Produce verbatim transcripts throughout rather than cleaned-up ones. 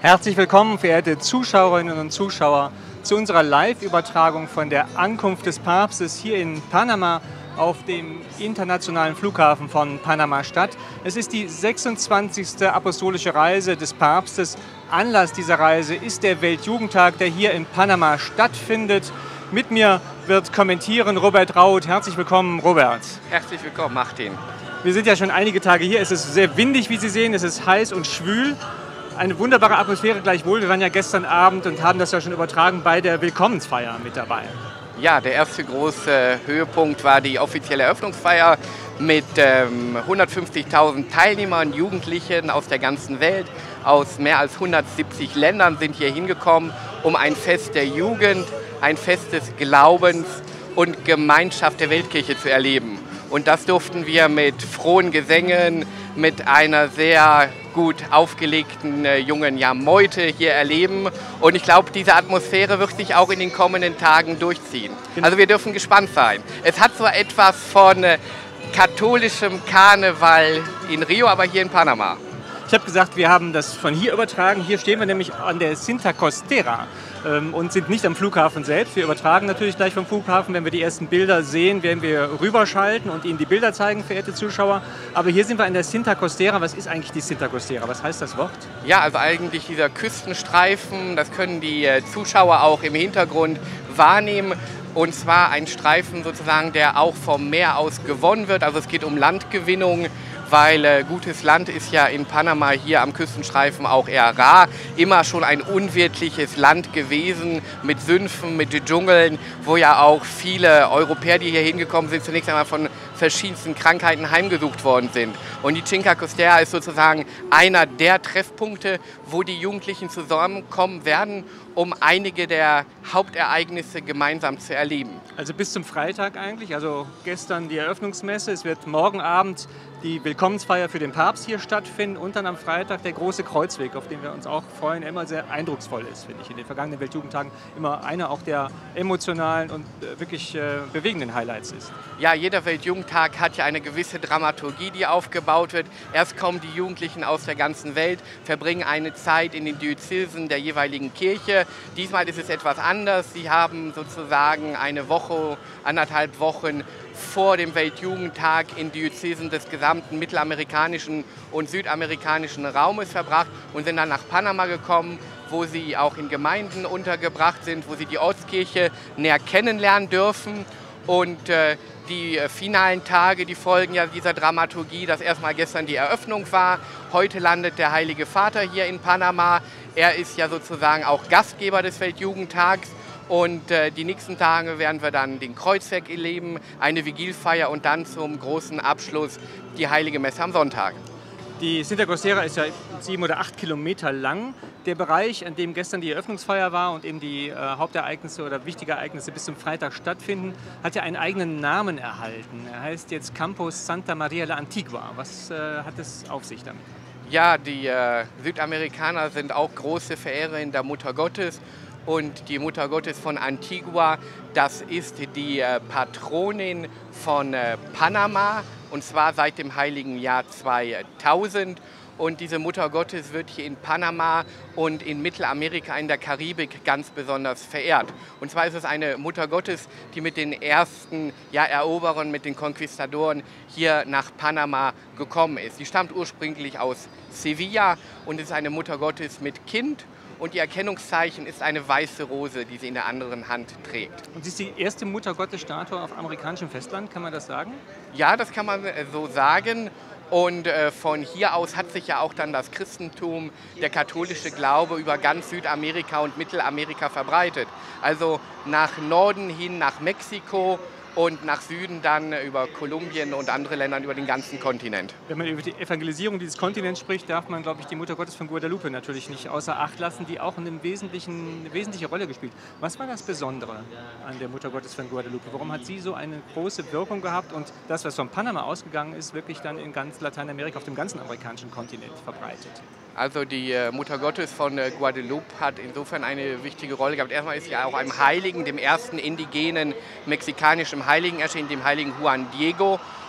Herzlich willkommen, verehrte Zuschauerinnen und Zuschauer, zu unserer Live-Übertragung von der Ankunft des Papstes hier in Panama auf dem internationalen Flughafen von Panama-Stadt. Es ist die sechsundzwanzigste apostolische Reise des Papstes. Anlass dieser Reise ist der Weltjugendtag, der hier in Panama stattfindet. Mit mir wird kommentieren Robert Raut. Herzlich willkommen, Robert. Herzlich willkommen, Martin. Wir sind ja schon einige Tage hier. Es ist sehr windig, wie Sie sehen. Es ist heiß und schwül. Eine wunderbare Atmosphäre gleichwohl. Wir waren ja gestern Abend und haben das ja schon übertragen bei der Willkommensfeier mit dabei. Ja, der erste große Höhepunkt war die offizielle Eröffnungsfeier mit ähm, hundertfünfzigtausend Teilnehmern, Jugendlichen aus der ganzen Welt. Aus mehr als hundertsiebzig Ländern sind hier hingekommen, um ein Fest der Jugend, ein Fest des Glaubens und Gemeinschaft der Weltkirche zu erleben. Und das durften wir mit frohen Gesängen, mit einer sehr gut aufgelegten äh, jungen ja, Meute hier erleben. Und ich glaube, diese Atmosphäre wird sich auch in den kommenden Tagen durchziehen. Also wir dürfen gespannt sein. Es hat zwar etwas von äh, katholischem Karneval in Rio, aber hier in Panama. Ich habe gesagt, wir haben das von hier übertragen. Hier stehen wir nämlich an der Cinta Costera ähm, und sind nicht am Flughafen selbst. Wir übertragen natürlich gleich vom Flughafen. Wenn wir die ersten Bilder sehen, werden wir rüberschalten und Ihnen die Bilder zeigen, verehrte Zuschauer. Aber hier sind wir an der Cinta Costera. Was ist eigentlich die Cinta Costera? Was heißt das Wort? Ja, also eigentlich dieser Küstenstreifen, das können die äh, Zuschauer auch im Hintergrund wahrnehmen. Und zwar ein Streifen sozusagen, der auch vom Meer aus gewonnen wird. Also es geht um Landgewinnung, weil äh, gutes Land ist ja in Panama hier am Küstenstreifen auch eher rar. Immer schon ein unwirtliches Land gewesen mit Sümpfen, mit Dschungeln, wo ja auch viele Europäer, die hier hingekommen sind, zunächst einmal von verschiedensten Krankheiten heimgesucht worden sind. Und die Cinta Costera ist sozusagen einer der Treffpunkte, wo die Jugendlichen zusammenkommen werden, um einige der Hauptereignisse gemeinsam zu erleben. Also bis zum Freitag eigentlich, also gestern die Eröffnungsmesse, es wird morgen Abend die Willkommensfeier für den Papst hier stattfinden und dann am Freitag der große Kreuzweg, auf den wir uns auch freuen, der immer sehr eindrucksvoll ist, finde ich, in den vergangenen Weltjugendtagen immer einer auch der emotionalen und wirklich äh, bewegenden Highlights ist. Ja, jeder Weltjugendtag hat ja eine gewisse Dramaturgie, die aufgebaut wird. Erst kommen die Jugendlichen aus der ganzen Welt, verbringen eine Zeit in den Diözesen der jeweiligen Kirche. Diesmal ist es etwas anders. Sie haben sozusagen eine Woche, anderthalb Wochen vor dem Weltjugendtag in Diözesen des gesamten mittelamerikanischen und südamerikanischen Raumes verbracht und sind dann nach Panama gekommen, wo sie auch in Gemeinden untergebracht sind, wo sie die Ortskirche näher kennenlernen dürfen. Und äh, die äh, finalen Tage, die folgen ja dieser Dramaturgie, dass erstmal gestern die Eröffnung war. Heute landet der Heilige Vater hier in Panama. Er ist ja sozusagen auch Gastgeber des Weltjugendtags. Und äh, die nächsten Tage werden wir dann den Kreuzweg erleben, eine Vigilfeier und dann zum großen Abschluss die Heilige Messe am Sonntag. Die Cinta Costera ist ja sieben oder acht Kilometer lang. Der Bereich, an dem gestern die Eröffnungsfeier war und eben die äh, Hauptereignisse oder wichtige Ereignisse bis zum Freitag stattfinden, hat ja einen eigenen Namen erhalten. Er heißt jetzt Campus Santa Maria la Antigua. Was äh, hat es auf sich damit? Ja, die äh, Südamerikaner sind auch große Verehrer der Mutter Gottes. Und die Mutter Gottes von Antigua, das ist die äh, Patronin von äh, Panama, und zwar seit dem heiligen Jahr zweitausend. Und diese Mutter Gottes wird hier in Panama und in Mittelamerika, in der Karibik ganz besonders verehrt. Und zwar ist es eine Mutter Gottes, die mit den ersten ja, Eroberern, mit den Konquistadoren hier nach Panama gekommen ist. Sie stammt ursprünglich aus Sevilla und ist eine Mutter Gottes mit Kind. Und ihr Erkennungszeichen ist eine weiße Rose, die sie in der anderen Hand trägt. Und sie ist die erste Mutter-Gottes-Statue auf amerikanischem Festland, kann man das sagen? Ja, das kann man so sagen. Und äh, von hier aus hat sich ja auch dann das Christentum, der katholische Glaube über ganz Südamerika und Mittelamerika verbreitet. Also nach Norden hin nach Mexiko und nach Süden dann über Kolumbien und andere Länder über den ganzen Kontinent. Wenn man über die Evangelisierung dieses Kontinents spricht, darf man, glaube ich, die Mutter Gottes von Guadalupe natürlich nicht außer Acht lassen, die auch eine, wesentlichen, eine wesentliche Rolle gespielt. Was war das Besondere an der Mutter Gottes von Guadalupe? Warum hat sie so eine große Wirkung gehabt und das, was von Panama ausgegangen ist, wirklich dann in ganz Lateinamerika, auf dem ganzen amerikanischen Kontinent verbreitet? Also die äh, Mutter Gottes von äh, Guadalupe hat insofern eine wichtige Rolle gehabt. Erstmal ist sie ja auch einem Heiligen, dem ersten indigenen mexikanischen Heiligen erschienen, dem Heiligen Juan Diego.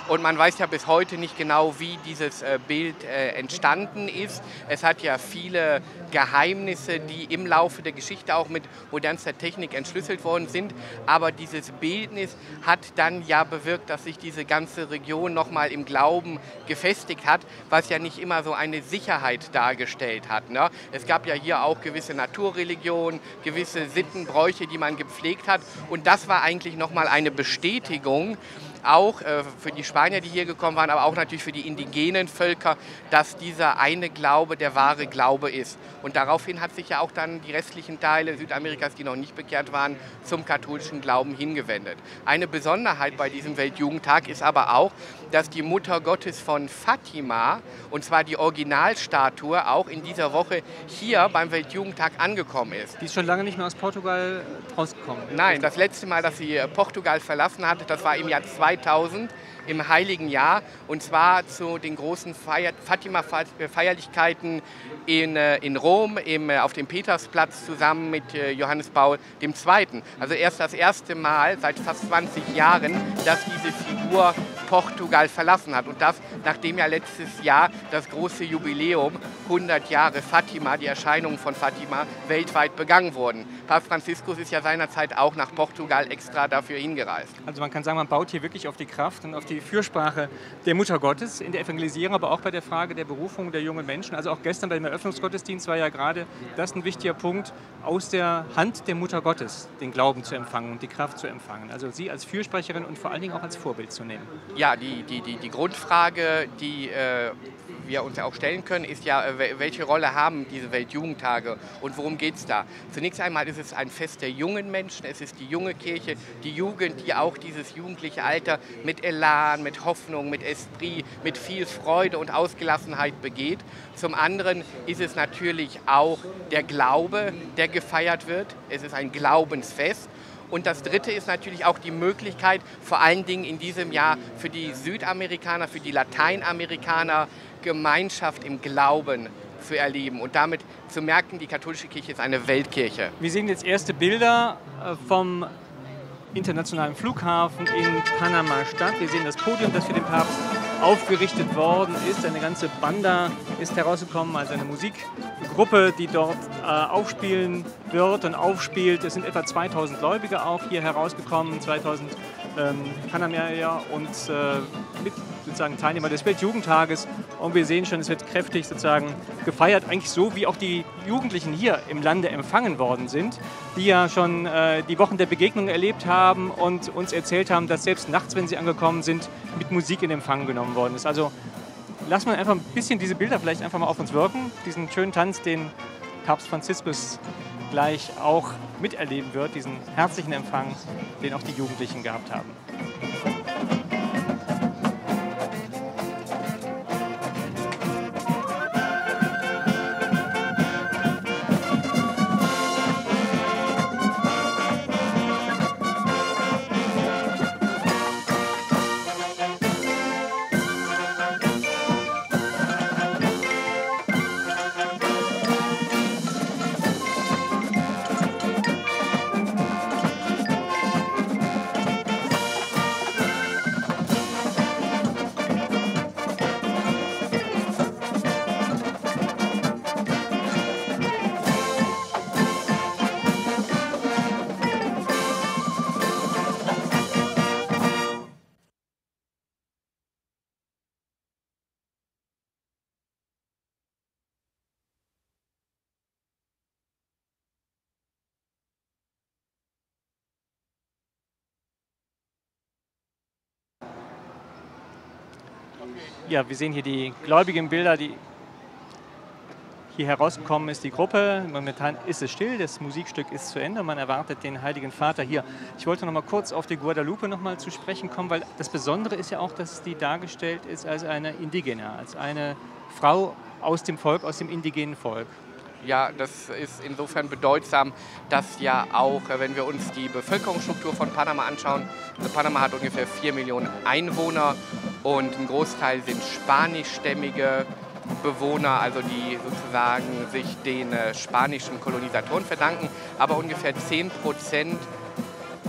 Und man weiß ja bis heute nicht genau, wie dieses äh, Bild äh, entstanden ist. Es hat ja viele Geheimnisse, die im Laufe der Geschichte auch mit modernster Technik entschlüsselt worden sind. Aber dieses Bildnis hat dann ja bewirkt, dass sich diese ganze Region nochmal im Glauben gefestigt hat, was ja nicht immer so eine Sicherheit dargestellt hat. Ne? Es gab ja hier auch gewisse Naturreligionen, gewisse Sitten, Bräuche, die man gepflegt hat. Und das war eigentlich nochmal eine Bestätigung, auch äh, für die Spanier, die hier gekommen waren, aber auch natürlich für die indigenen Völker, dass dieser eine Glaube der wahre Glaube ist. Und daraufhin hat sich ja auch dann die restlichen Teile Südamerikas, die noch nicht bekehrt waren, zum katholischen Glauben hingewendet. Eine Besonderheit bei diesem Weltjugendtag ist aber auch, dass die Mutter Gottes von Fatima, und zwar die Originalstatue, auch in dieser Woche hier beim Weltjugendtag angekommen ist. Die ist schon lange nicht mehr aus Portugal rausgekommen. Nein, das letzte Mal, dass sie Portugal verlassen hat, das war im Jahr zweitausend, im Heiligen Jahr, und zwar zu den großen Fatima-Feierlichkeiten in, in Rom, im, auf dem Petersplatz zusammen mit Johannes Paul der Zweite. Also erst das erste Mal seit fast zwanzig Jahren, dass diese Figur Portugal verlassen hat. Und das, nachdem ja letztes Jahr das große Jubiläum, hundert Jahre Fatima, die Erscheinungen von Fatima, weltweit begangen wurden. Papst Franziskus ist ja seinerzeit auch nach Portugal extra dafür hingereist. Also man kann sagen, man baut hier wirklich auf die Kraft und auf die Fürsprache der Mutter Gottes in der Evangelisierung, aber auch bei der Frage der Berufung der jungen Menschen. Also auch gestern beim Eröffnungsgottesdienst war ja gerade das ein wichtiger Punkt, aus der Hand der Mutter Gottes den Glauben zu empfangen und die Kraft zu empfangen. Also sie als Fürsprecherin und vor allen Dingen auch als Vorbild zu nehmen. Ja, die, die, die, die Grundfrage, die äh, wir uns ja auch stellen können, ist ja, äh, welche Rolle haben diese Weltjugendtage und worum geht es da? Zunächst einmal ist es ein Fest der jungen Menschen, es ist die junge Kirche, die Jugend, die auch dieses jugendliche Alter mit Elan, mit Hoffnung, mit Esprit, mit viel Freude und Ausgelassenheit begeht. Zum anderen ist es natürlich auch der Glaube, der gefeiert wird. Es ist ein Glaubensfest. Und das Dritte ist natürlich auch die Möglichkeit, vor allen Dingen in diesem Jahr für die Südamerikaner, für die Lateinamerikaner Gemeinschaft im Glauben zu erleben und damit zu merken, die katholische Kirche ist eine Weltkirche. Wir sehen jetzt erste Bilder vom internationalen Flughafen in Panama-Stadt. Wir sehen das Podium, das für den Papst aufgerichtet worden ist. Eine ganze Banda ist herausgekommen, also eine Musikgruppe, die dort äh, aufspielen wird und aufspielt. Es sind etwa zweitausend Gläubige auch hier herausgekommen, zweitausend ähm, Panamerier und äh, mit sozusagen Teilnehmer des Weltjugendtages. Und wir sehen schon, es wird kräftig sozusagen gefeiert, eigentlich so, wie auch die Jugendlichen hier im Lande empfangen worden sind, die ja schon äh, die Wochen der Begegnung erlebt haben und uns erzählt haben, dass selbst nachts, wenn sie angekommen sind, mit Musik in Empfang genommen worden ist. Also lassen wir einfach ein bisschen diese Bilder vielleicht einfach mal auf uns wirken, diesen schönen Tanz, den Papst Franziskus gleich auch miterleben wird, diesen herzlichen Empfang, den auch die Jugendlichen gehabt haben. Ja, wir sehen hier die gläubigen Bilder, die hier herausgekommen ist, die Gruppe. Momentan ist es still, das Musikstück ist zu Ende und man erwartet den Heiligen Vater hier. Ich wollte noch mal kurz auf die Guadalupe noch mal zu sprechen kommen, weil das Besondere ist ja auch, dass die dargestellt ist als eine Indigena, als eine Frau aus dem Volk, aus dem indigenen Volk. Ja, das ist insofern bedeutsam, dass ja auch, wenn wir uns die Bevölkerungsstruktur von Panama anschauen, also Panama hat ungefähr vier Millionen Einwohner und ein Großteil sind spanischstämmige Bewohner, also die sozusagen sich den äh, spanischen Kolonisatoren verdanken, aber ungefähr zehn Prozent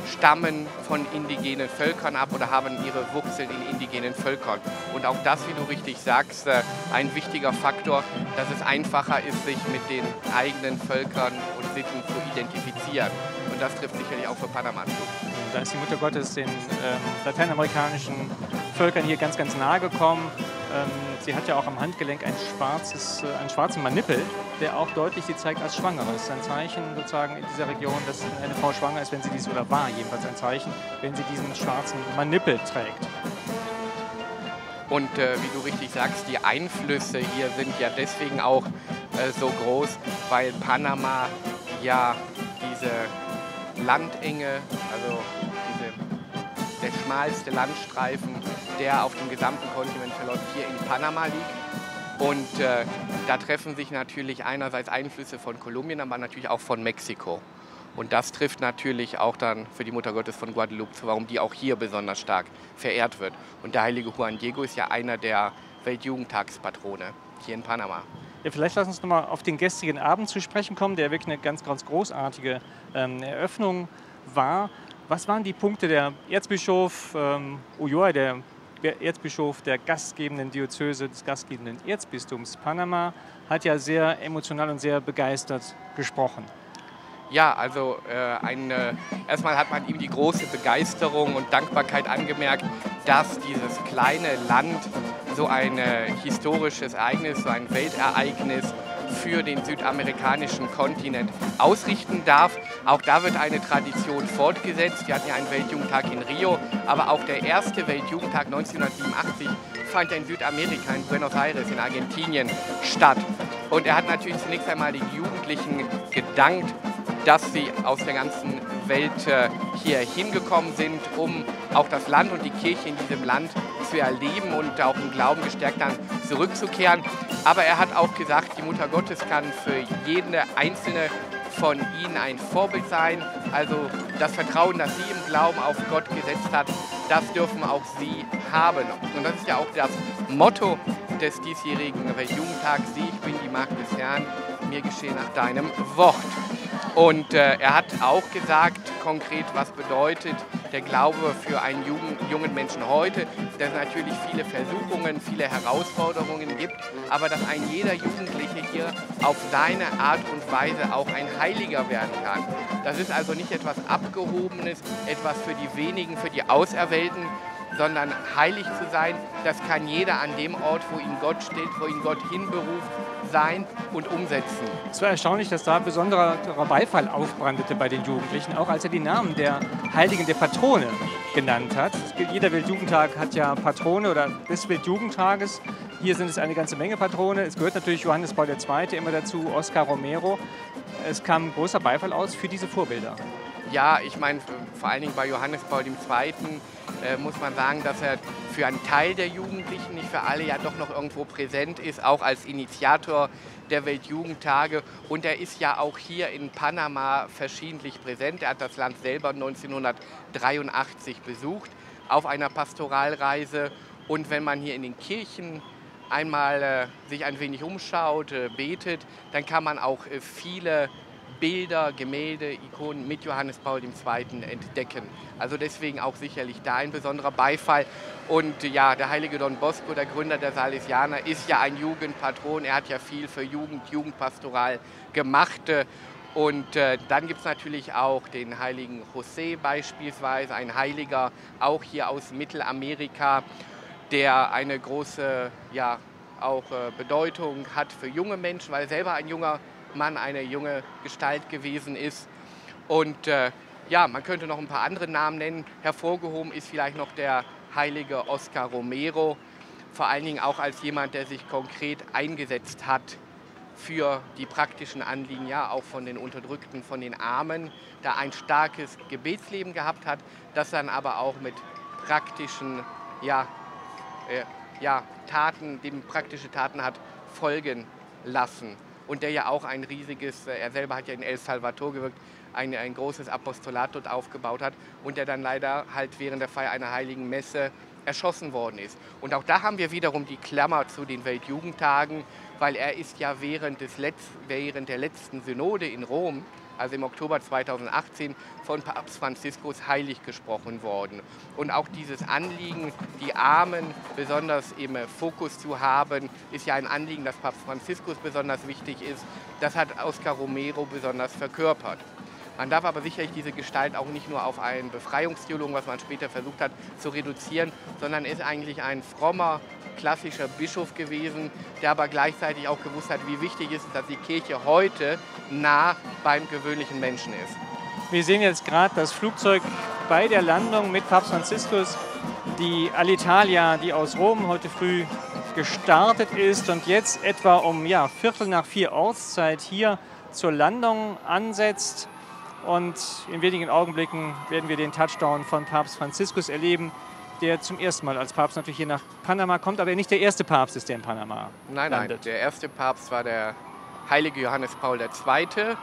stammen von indigenen Völkern ab oder haben ihre Wurzeln in indigenen Völkern. Und auch das, wie du richtig sagst, ein wichtiger Faktor, dass es einfacher ist, sich mit den eigenen Völkern und Sitten zu identifizieren. Und das trifft sicherlich auch für Panama zu. Da ist die Mutter Gottes den ähm, lateinamerikanischen Völkern hier ganz, ganz nahe gekommen. Ähm, sie hat ja auch am Handgelenk ein schwarzes, äh, einen schwarzen Manippel, der auch deutlich sie zeigt als Schwangere. Das ist ein Zeichen sozusagen in dieser Region, dass eine Frau schwanger ist, wenn sie dies, oder war jedenfalls ein Zeichen, wenn sie diesen schwarzen Manippel trägt. Und äh, wie du richtig sagst, die Einflüsse hier sind ja deswegen auch äh, so groß, weil Panama ja diese Landenge, also diese, der schmalste Landstreifen, der auf dem gesamten Kontinent verläuft, hier in Panama liegt. Und äh, da treffen sich natürlich einerseits Einflüsse von Kolumbien, aber natürlich auch von Mexiko. Und das trifft natürlich auch dann für die Mutter Gottes von Guadalupe zu, warum die auch hier besonders stark verehrt wird. Und der heilige Juan Diego ist ja einer der Weltjugendtagspatrone hier in Panama. Ja, vielleicht lass uns noch mal auf den gestrigen Abend zu sprechen kommen, der wirklich eine ganz, ganz großartige ähm, Eröffnung war. Was waren die Punkte? Der Erzbischof ähm, Ulloa, der Erzbischof der gastgebenden Diözese des gastgebenden Erzbistums Panama, hat ja sehr emotional und sehr begeistert gesprochen. Ja, also äh, ein, äh, erstmal hat man ihm die große Begeisterung und Dankbarkeit angemerkt, dass dieses kleine Land so ein äh, historisches Ereignis, so ein Weltereignis für den südamerikanischen Kontinent ausrichten darf. Auch da wird eine Tradition fortgesetzt. Wir hatten ja einen Weltjugendtag in Rio, aber auch der erste Weltjugendtag neunzehnhundertsiebenundachtzig fand in Südamerika, in Buenos Aires, in Argentinien statt. Und er hat natürlich zunächst einmal den Jugendlichen gedankt, dass sie aus der ganzen Welt äh, hier hingekommen sind, um auch das Land und die Kirche in diesem Land zu erleben und auch im Glauben gestärkt dann zurückzukehren. Aber er hat auch gesagt, die Mutter Gottes kann für jede einzelne von ihnen ein Vorbild sein. Also das Vertrauen, das sie im Glauben auf Gott gesetzt hat, das dürfen auch sie haben. Und das ist ja auch das Motto des diesjährigen Weltjugendtags: Sieh, ich bin die Magd des Herrn, mir geschehe nach deinem Wort. Und äh, er hat auch gesagt, konkret, was bedeutet der Glaube für einen jungen, jungen Menschen heute, dass es natürlich viele Versuchungen, viele Herausforderungen gibt, aber dass ein jeder Jugendliche hier auf seine Art und Weise auch ein Heiliger werden kann. Das ist also nicht etwas Abgehobenes, etwas für die wenigen, für die Auserwählten, sondern heilig zu sein, das kann jeder an dem Ort, wo ihn Gott steht, wo ihn Gott hinberuft, sein und umsetzen. Es war erstaunlich, dass da besonderer Beifall aufbrandete bei den Jugendlichen, auch als er die Namen der Heiligen, der Patrone genannt hat. Jeder Weltjugendtag hat ja Patrone oder des Weltjugendtages. Hier sind es eine ganze Menge Patrone. Es gehört natürlich Johannes Paul der Zweite immer dazu, Oscar Romero. Es kam großer Beifall aus für diese Vorbilder. Ja, ich meine, vor allen Dingen bei Johannes Paul der Zweite äh, muss man sagen, dass er für einen Teil der Jugendlichen, nicht für alle, ja doch noch irgendwo präsent ist, auch als Initiator der Weltjugendtage. Und er ist ja auch hier in Panama verschiedentlich präsent. Er hat das Land selber neunzehnhundertdreiundachtzig besucht auf einer Pastoralreise. Und wenn man hier in den Kirchen einmal äh, sich ein wenig umschaut, äh, betet, dann kann man auch äh, viele Bilder, Gemälde, Ikonen mit Johannes Paul der Zweite entdecken. Also deswegen auch sicherlich da ein besonderer Beifall. Und ja, der heilige Don Bosco, der Gründer der Salesianer, ist ja ein Jugendpatron. Er hat ja viel für Jugend, Jugendpastoral gemacht. Und äh, dann gibt es natürlich auch den heiligen José beispielsweise, ein Heiliger, auch hier aus Mittelamerika, der eine große, ja, auch äh, Bedeutung hat für junge Menschen, weil er selber ein junger Mann, eine junge Gestalt gewesen ist. Und äh, ja, man könnte noch ein paar andere Namen nennen. Hervorgehoben ist vielleicht noch der heilige Oscar Romero, vor allen Dingen auch als jemand, der sich konkret eingesetzt hat für die praktischen Anliegen, ja, auch von den Unterdrückten, von den Armen, da ein starkes Gebetsleben gehabt hat, das dann aber auch mit praktischen, ja, äh, ja, Taten, dem praktische Taten hat folgen lassen. Und der ja auch ein riesiges, er selber hat ja in El Salvador gewirkt, ein, ein großes Apostolat dort aufgebaut hat und der dann leider halt während der Feier einer heiligen Messe erschossen worden ist. Und auch da haben wir wiederum die Klammer zu den Weltjugendtagen, weil er ist ja während, des Letz-, während der letzten Synode in Rom also im Oktober zweitausendachtzehn, von Papst Franziskus heilig gesprochen worden. Und auch dieses Anliegen, die Armen besonders im Fokus zu haben, ist ja ein Anliegen, das Papst Franziskus besonders wichtig ist. Das hat Oscar Romero besonders verkörpert. Man darf aber sicherlich diese Gestalt auch nicht nur auf einen Befreiungstheologen, was man später versucht hat, zu reduzieren, sondern ist eigentlich ein frommer, klassischer Bischof gewesen, der aber gleichzeitig auch gewusst hat, wie wichtig es ist, dass die Kirche heute nah beim gewöhnlichen Menschen ist. Wir sehen jetzt gerade das Flugzeug bei der Landung mit Papst Franziskus, die Alitalia, die aus Rom heute früh gestartet ist und jetzt etwa um ja, Viertel nach vier Ortszeit hier zur Landung ansetzt. Und in wenigen Augenblicken werden wir den Touchdown von Papst Franziskus erleben, der zum ersten Mal als Papst natürlich hier nach Panama kommt, aber nicht der erste Papst ist, der in Panama nein, landet. Nein, der erste Papst war der heilige Johannes Paul der Zweite.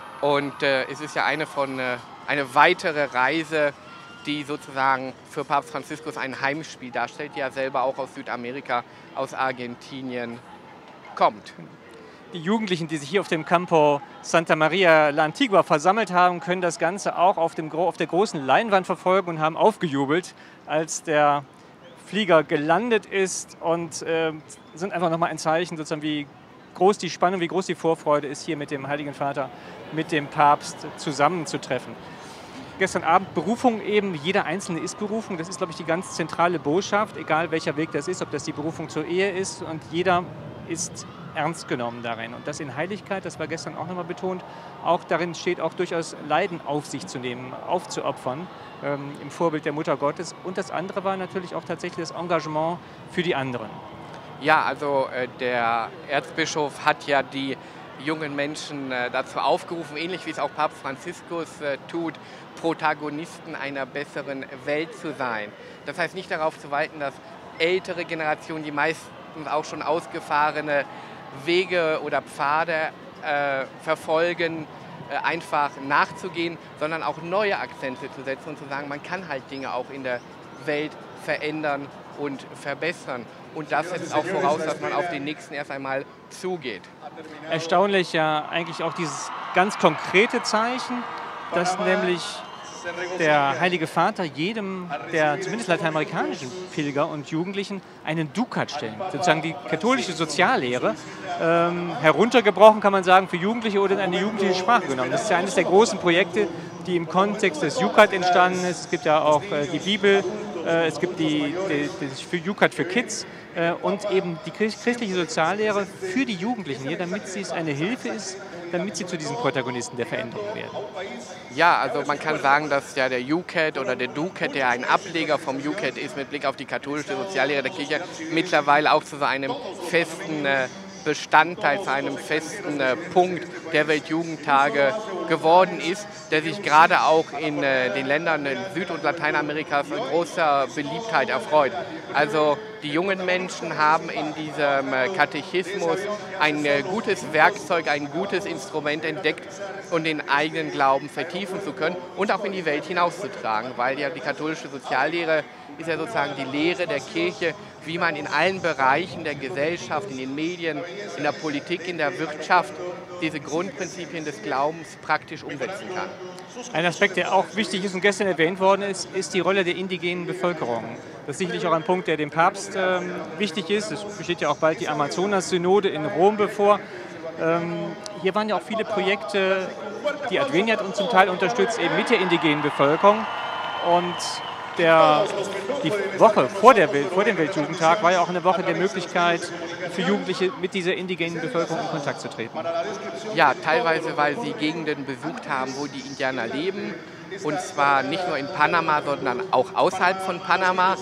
Und äh, es ist ja eine, von, äh, eine weitere Reise, die sozusagen für Papst Franziskus ein Heimspiel darstellt, die ja selber auch aus Südamerika, aus Argentinien kommt. Die Jugendlichen, die sich hier auf dem Campo Santa Maria la Antigua versammelt haben, können das Ganze auch auf, dem, auf der großen Leinwand verfolgen und haben aufgejubelt, als der Flieger gelandet ist und äh, sind einfach nochmal ein Zeichen, sozusagen, wie groß die Spannung, wie groß die Vorfreude ist, hier mit dem Heiligen Vater, mit dem Papst zusammenzutreffen. Gestern Abend Berufung eben, jeder Einzelne ist Berufung, das ist, glaube ich, die ganz zentrale Botschaft, egal welcher Weg das ist, ob das die Berufung zur Ehe ist, und jeder ist ernst genommen darin. Und das in Heiligkeit, das war gestern auch nochmal betont, auch darin steht auch durchaus Leiden auf sich zu nehmen, aufzuopfern, ähm, im Vorbild der Mutter Gottes. Und das andere war natürlich auch tatsächlich das Engagement für die anderen. Ja, also äh, der Erzbischof hat ja die jungen Menschen äh, dazu aufgerufen, ähnlich wie es auch Papst Franziskus äh, tut, Protagonisten einer besseren Welt zu sein. Das heißt nicht darauf zu warten, dass ältere Generationen, die meistens auch schon ausgefahrene Wege oder Pfade äh, verfolgen, äh, einfach nachzugehen, sondern auch neue Akzente zu setzen und zu sagen, man kann halt Dinge auch in der Welt verändern und verbessern. Und das setzt auch voraus, dass man auf den Nächsten erst einmal zugeht. Erstaunlich ja eigentlich auch dieses ganz konkrete Zeichen, dass nämlich der Heilige Vater jedem der zumindest lateinamerikanischen Pilger und Jugendlichen einen Dukat stellen. Sozusagen die katholische Soziallehre ähm, heruntergebrochen, kann man sagen, für Jugendliche oder in eine jugendliche Sprache genommen. Das ist ja eines der großen Projekte, die im Kontext des Jukat entstanden ist. Es gibt ja auch äh, die Bibel, äh, es gibt die, die, die für Jukat für Kids äh, und eben die christliche Soziallehre für die Jugendlichen hier, damit sie es eine Hilfe ist, damit sie zu diesen Protagonisten der Veränderung werden. Ja, also man kann sagen, dass ja der U C A T oder der D U C A T, der ein Ableger vom U C A T ist mit Blick auf die katholische Soziallehre der Kirche, mittlerweile auch zu so einem festen äh, Bestandteil, zu einem festen äh, Punkt der Weltjugendtage geworden ist, der sich gerade auch in äh, den Ländern in Süd- und Lateinamerikas in großer Beliebtheit erfreut. Also die jungen Menschen haben in diesem äh, Katechismus ein äh, gutes Werkzeug, ein gutes Instrument entdeckt, um den eigenen Glauben vertiefen zu können und auch in die Welt hinauszutragen, weil ja die katholische Soziallehre ist ja sozusagen die Lehre der Kirche, wie man in allen Bereichen der Gesellschaft, in den Medien, in der Politik, in der Wirtschaft diese Grundprinzipien des Glaubens praktisch umsetzen kann. Ein Aspekt, der auch wichtig ist und gestern erwähnt worden ist, ist die Rolle der indigenen Bevölkerung. Das ist sicherlich auch ein Punkt, der dem Papst ähm, wichtig ist. Es besteht ja auch bald die Amazonas-Synode in Rom bevor. Ähm, hier waren ja auch viele Projekte, die Adveniat uns zum Teil unterstützt, eben mit der indigenen Bevölkerung. Und der, die Woche vor, der, vor dem Weltjugendtag war ja auch eine Woche der Möglichkeit für Jugendliche mit dieser indigenen Bevölkerung in Kontakt zu treten. Ja, teilweise, weil sie Gegenden besucht haben, wo die Indianer leben. Und zwar nicht nur in Panama, sondern auch außerhalb von Panama.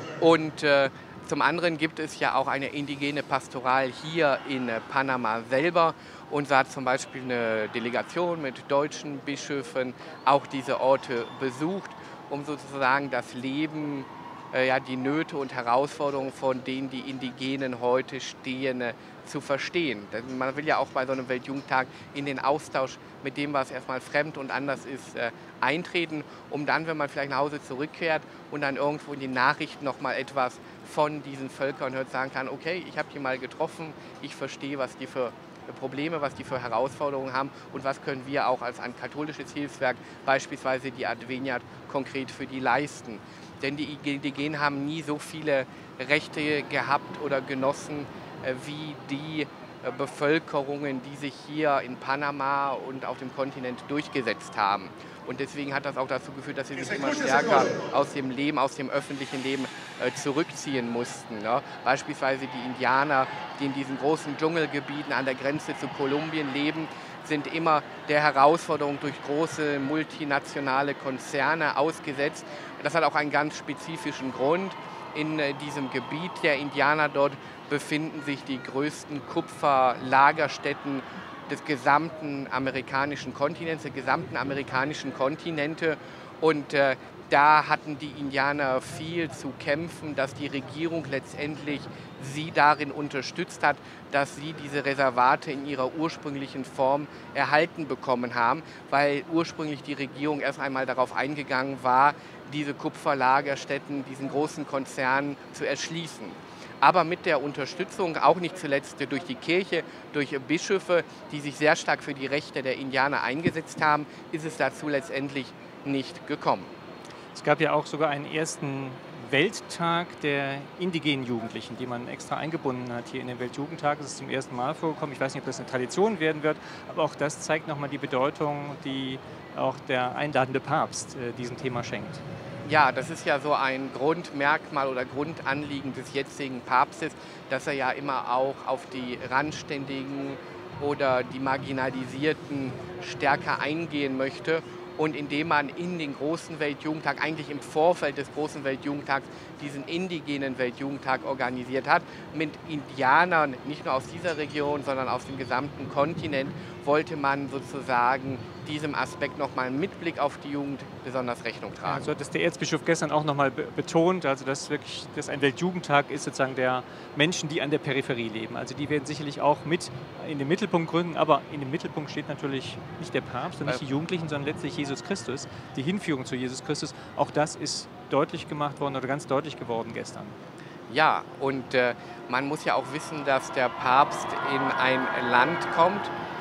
Und äh, zum anderen gibt es ja auch eine indigene Pastoral hier in äh, Panama selber. Und so hat zum Beispiel eine Delegation mit deutschen Bischöfen auch diese Orte besucht, um sozusagen das Leben, äh, ja, die Nöte und Herausforderungen, von denen die Indigenen heute stehen, äh, zu verstehen. Denn man will ja auch bei so einem Weltjugendtag in den Austausch mit dem, was erstmal fremd und anders ist, äh, eintreten, um dann, wenn man vielleicht nach Hause zurückkehrt und dann irgendwo in den Nachrichten noch mal etwas von diesen Völkern hört, sagen kann, okay, ich habe die mal getroffen, ich verstehe, was die für Probleme, was die für Herausforderungen haben und was können wir auch als ein katholisches Hilfswerk, beispielsweise die Adveniat, konkret für die leisten. Denn die Indigenen haben nie so viele Rechte gehabt oder genossen äh, wie die äh, Bevölkerungen, die sich hier in Panama und auf dem Kontinent durchgesetzt haben. Und deswegen hat das auch dazu geführt, dass sie sich immer stärker aus dem Leben, aus dem öffentlichen Leben äh, zurückziehen mussten. Ne? Beispielsweise die Indianer, die in diesen großen Dschungelgebieten an der Grenze zu Kolumbien leben, sind immer der Herausforderung durch große multinationale Konzerne ausgesetzt. Das hat auch einen ganz spezifischen Grund. In äh, diesem Gebiet der Indianer dort befinden sich die größten Kupferlagerstätten des gesamten amerikanischen Kontinents, der gesamten amerikanischen Kontinente. Und äh, da hatten die Indianer viel zu kämpfen, dass die Regierung letztendlich sie darin unterstützt hat, dass sie diese Reservate in ihrer ursprünglichen Form erhalten bekommen haben, weil ursprünglich die Regierung erst einmal darauf eingegangen war, diese Kupferlagerstätten diesen großen Konzernen zu erschließen. Aber mit der Unterstützung, auch nicht zuletzt durch die Kirche, durch Bischöfe, die sich sehr stark für die Rechte der Indianer eingesetzt haben, ist es dazu letztendlich nicht gekommen. Es gab ja auch sogar einen ersten Welttag der indigenen Jugendlichen, die man extra eingebunden hat hier in den Weltjugendtag. Das ist zum ersten Mal vorgekommen. Ich weiß nicht, ob das eine Tradition werden wird, aber auch das zeigt nochmal die Bedeutung, die auch der einladende Papst äh, diesem Thema schenkt. Ja, das ist ja so ein Grundmerkmal oder Grundanliegen des jetzigen Papstes, dass er ja immer auch auf die Randständigen oder die Marginalisierten stärker eingehen möchte. Und indem man in den großen Weltjugendtag, eigentlich im Vorfeld des großen Weltjugendtags, diesen indigenen Weltjugendtag organisiert hat, mit Indianern, nicht nur aus dieser Region, sondern aus dem gesamten Kontinent, wollte man sozusagen diesem Aspekt nochmal mit Blick auf die Jugend besonders Rechnung tragen. Also das hat der Erzbischof gestern auch nochmal betont, also dass wirklich dass ein Weltjugendtag ist sozusagen der Menschen, die an der Peripherie leben. Also die werden sicherlich auch mit in den Mittelpunkt rücken, aber in dem Mittelpunkt steht natürlich nicht der Papst und nicht die Jugendlichen, sondern letztlich Jesus Christus, die Hinführung zu Jesus Christus. Auch das ist deutlich gemacht worden oder ganz deutlich geworden gestern. Ja, und äh, man muss ja auch wissen, dass der Papst in ein Land kommt,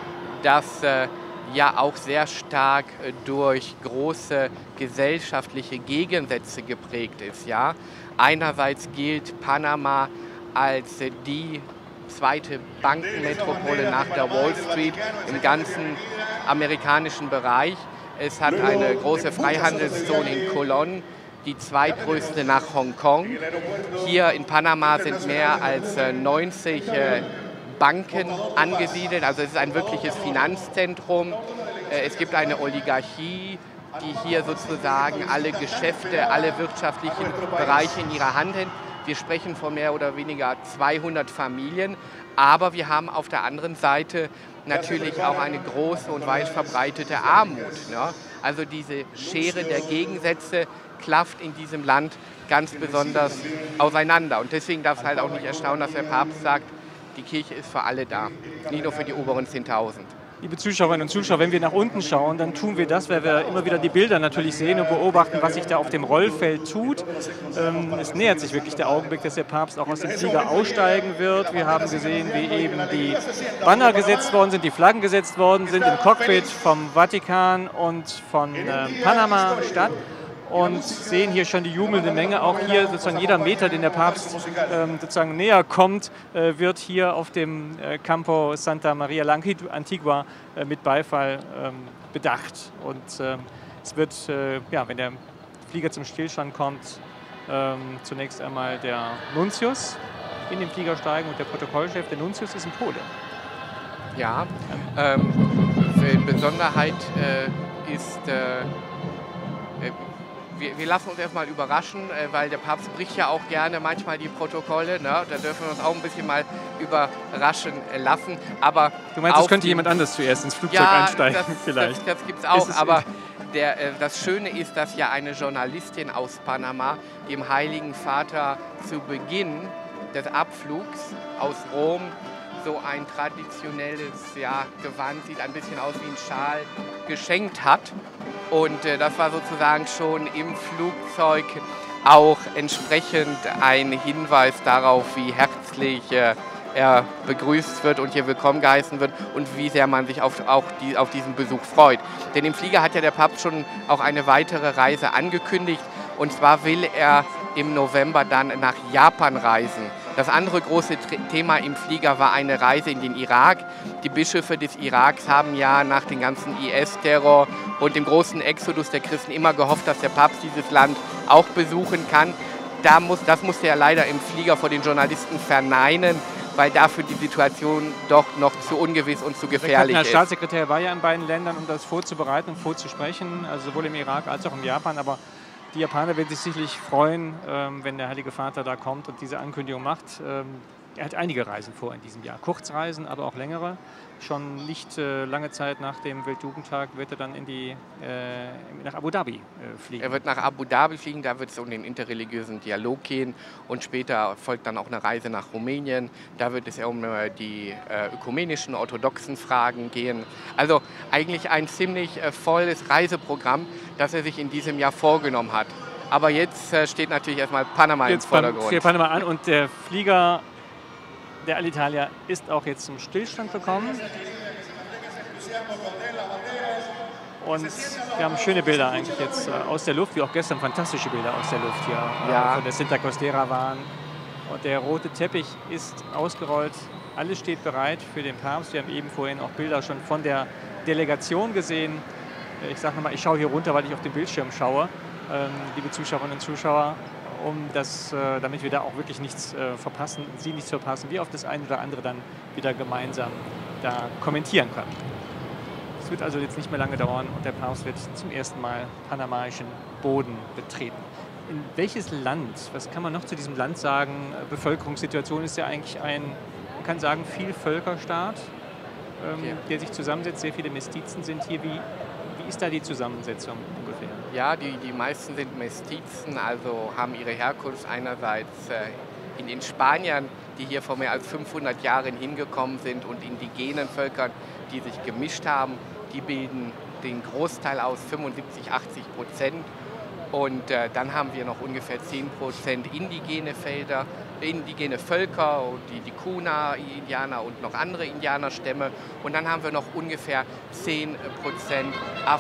das äh, ja auch sehr stark äh, durch große gesellschaftliche Gegensätze geprägt ist. Ja? Einerseits gilt Panama als äh, die zweite Bankenmetropole nach der Wall Street im ganzen amerikanischen Bereich. Es hat eine große Freihandelszone in Colón, die zweitgrößte nach Hongkong. Hier in Panama sind mehr als äh, neunzig äh, Banken angesiedelt, also es ist ein wirkliches Finanzzentrum. Es gibt eine Oligarchie, die hier sozusagen alle Geschäfte, alle wirtschaftlichen Bereiche in ihrer Hand hält. Wir sprechen von mehr oder weniger zweihundert Familien, aber wir haben auf der anderen Seite natürlich auch eine große und weit verbreitete Armut. Ne? Also diese Schere der Gegensätze klafft in diesem Land ganz besonders auseinander. Und deswegen darf es halt auch nicht erstaunen, dass der Papst sagt, die Kirche ist für alle da, nicht nur für die oberen zehntausend. Liebe Zuschauerinnen und Zuschauer, wenn wir nach unten schauen, dann tun wir das, weil wir immer wieder die Bilder natürlich sehen und beobachten, was sich da auf dem Rollfeld tut. Ähm, es nähert sich wirklich der Augenblick, dass der Papst auch aus dem Flieger aussteigen wird. Wir haben gesehen, wie eben die Banner gesetzt worden sind, die Flaggen gesetzt worden sind im Cockpit vom Vatikan und von äh, Panama-Stadt. Und sehen hier schon die jubelnde Menge. Auch hier sozusagen jeder Meter, den der Papst ähm, sozusagen näher kommt, äh, wird hier auf dem äh, Campo Santa Maria la Antigua äh, mit Beifall ähm, bedacht. Und ähm, es wird, äh, ja, wenn der Flieger zum Stillstand kommt, ähm, zunächst einmal der Nuntius in den Flieger steigen und der Protokollchef. Der Nuntius ist ein Pole. Ja, ähm, für Besonderheit äh, ist äh, Wir, wir lassen uns erstmal überraschen, äh, weil der Papst bricht ja auch gerne manchmal die Protokolle. Ne? Da dürfen wir uns auch ein bisschen mal überraschen lassen. Aber du meinst, es könnte jemand anders zuerst ins Flugzeug ja, einsteigen? Das, vielleicht. Das, das gibt es auch. Aber der, äh, das Schöne ist, dass ja eine Journalistin aus Panama dem Heiligen Vater zu Beginn des Abflugs aus Rom so ein traditionelles ja, Gewand, sieht ein bisschen aus wie ein Schal, geschenkt hat. Und äh, das war sozusagen schon im Flugzeug auch entsprechend ein Hinweis darauf, wie herzlich äh, er begrüßt wird und hier willkommen geheißen wird und wie sehr man sich auf, auch die, auf diesen Besuch freut. Denn im Flieger hat ja der Papst schon auch eine weitere Reise angekündigt, und zwar will er im November dann nach Japan reisen. Das andere große Thema im Flieger war eine Reise in den Irak. Die Bischöfe des Iraks haben ja nach dem ganzen I S-Terror und dem großen Exodus der Christen immer gehofft, dass der Papst dieses Land auch besuchen kann. Da muss, das musste er leider im Flieger vor den Journalisten verneinen, weil dafür die Situation doch noch zu ungewiss und zu gefährlich der ist. Der Staatssekretär war ja in beiden Ländern, um das vorzubereiten und vorzusprechen, also sowohl im Irak als auch in Japan. Aber die Japaner werden sich sicherlich freuen, wenn der Heilige Vater da kommt und diese Ankündigung macht. Er hat einige Reisen vor in diesem Jahr, Kurzreisen, aber auch längere. Schon nicht äh, lange Zeit nach dem Weltjugendtag wird er dann in die, äh, nach Abu Dhabi äh, fliegen. Er wird nach Abu Dhabi fliegen, da wird es um den interreligiösen Dialog gehen, und später folgt dann auch eine Reise nach Rumänien. Da wird es ja um äh, die äh, ökumenischen, orthodoxen Fragen gehen. Also eigentlich ein ziemlich äh, volles Reiseprogramm, das er sich in diesem Jahr vorgenommen hat. Aber jetzt äh, steht natürlich erstmal Panama jetzt im Vordergrund. Steht Panama an, und der Flieger der Alitalia ist auch jetzt zum Stillstand gekommen. Und wir haben schöne Bilder eigentlich jetzt äh, aus der Luft, wie auch gestern fantastische Bilder aus der Luft hier ja. äh, von der Cinta Costera waren. Und der rote Teppich ist ausgerollt. Alles steht bereit für den Papst. Wir haben eben vorhin auch Bilder schon von der Delegation gesehen. Ich sage nochmal, ich schaue hier runter, weil ich auf den Bildschirm schaue. Ähm, liebe Zuschauerinnen und Zuschauer, um das, äh, damit wir da auch wirklich nichts äh, verpassen, Sie nichts verpassen, wir auf das eine oder andere dann wieder gemeinsam da kommentieren können. Es wird also jetzt nicht mehr lange dauern und der Papst wird zum ersten Mal panamaischen Boden betreten. In welches Land, was kann man noch zu diesem Land sagen? Bevölkerungssituation ist ja eigentlich ein, man kann sagen, Vielvölkerstaat, ähm, ja. der sich zusammensetzt. Sehr viele Mestizen sind hier. Wie, wie ist da die Zusammensetzung ungefähr? Ja, die, die meisten sind Mestizen, also haben ihre Herkunft einerseits äh, in den Spaniern, die hier vor mehr als fünfhundert Jahren hingekommen sind, und indigenen Völkern, die sich gemischt haben. Die bilden den Großteil aus, fünfundsiebzig, achtzig Prozent. Und äh, dann haben wir noch ungefähr zehn Prozent indigene Felder, indigene Völker, die, die Kuna-Indianer und noch andere Indianerstämme. Und dann haben wir noch ungefähr zehn Prozent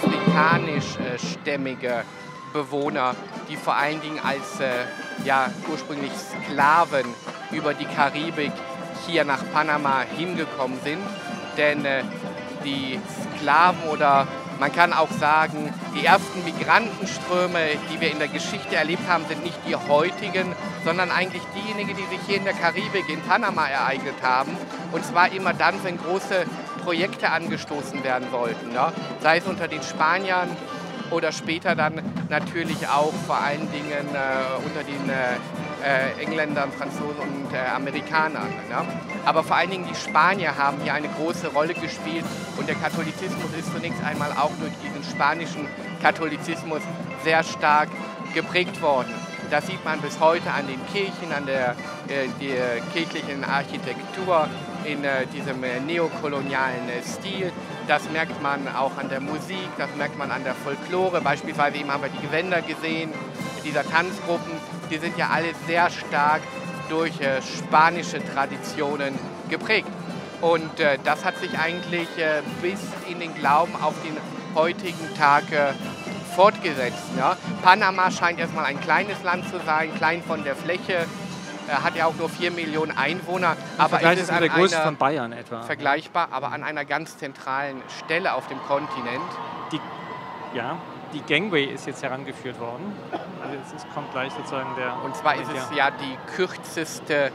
afrikanischstämmige Bewohner, die vor allen Dingen als äh, ja, ursprünglich Sklaven über die Karibik hier nach Panama hingekommen sind. Denn äh, die Sklaven, oder man kann auch sagen, die ersten Migrantenströme, die wir in der Geschichte erlebt haben, sind nicht die heutigen, sondern eigentlich diejenigen, die sich hier in der Karibik, in Panama ereignet haben. Und zwar immer dann, wenn große Projekte angestoßen werden sollten. Ja? Sei es unter den Spaniern oder später dann natürlich auch vor allen Dingen äh, unter den äh, äh, Engländern, Franzosen und äh, Amerikanern. Ja? Aber vor allen Dingen die Spanier haben hier eine große Rolle gespielt, und der Katholizismus ist zunächst einmal auch durch diesen spanischen Katholizismus sehr stark geprägt worden. Das sieht man bis heute an den Kirchen, an der, äh, der kirchlichen Architektur, in äh, diesem äh, neokolonialen äh, Stil. Das merkt man auch an der Musik, das merkt man an der Folklore. Beispielsweise eben haben wir die Gewänder gesehen, dieser Tanzgruppen. Die sind ja alle sehr stark durch äh, spanische Traditionen geprägt. Und äh, das hat sich eigentlich äh, bis in den Glauben auf den heutigen Tag äh, fortgesetzt. Ja? Panama scheint erstmal ein kleines Land zu sein, klein von der Fläche. Er hat ja auch nur vier Millionen Einwohner, aber es ist an der Größe einer, von Bayern etwa. Vergleichbar, aber an einer ganz zentralen Stelle auf dem Kontinent. Die, ja, die Gangway ist jetzt herangeführt worden. Also es ist, kommt gleich sozusagen der... Und zwar ist es ja die kürzeste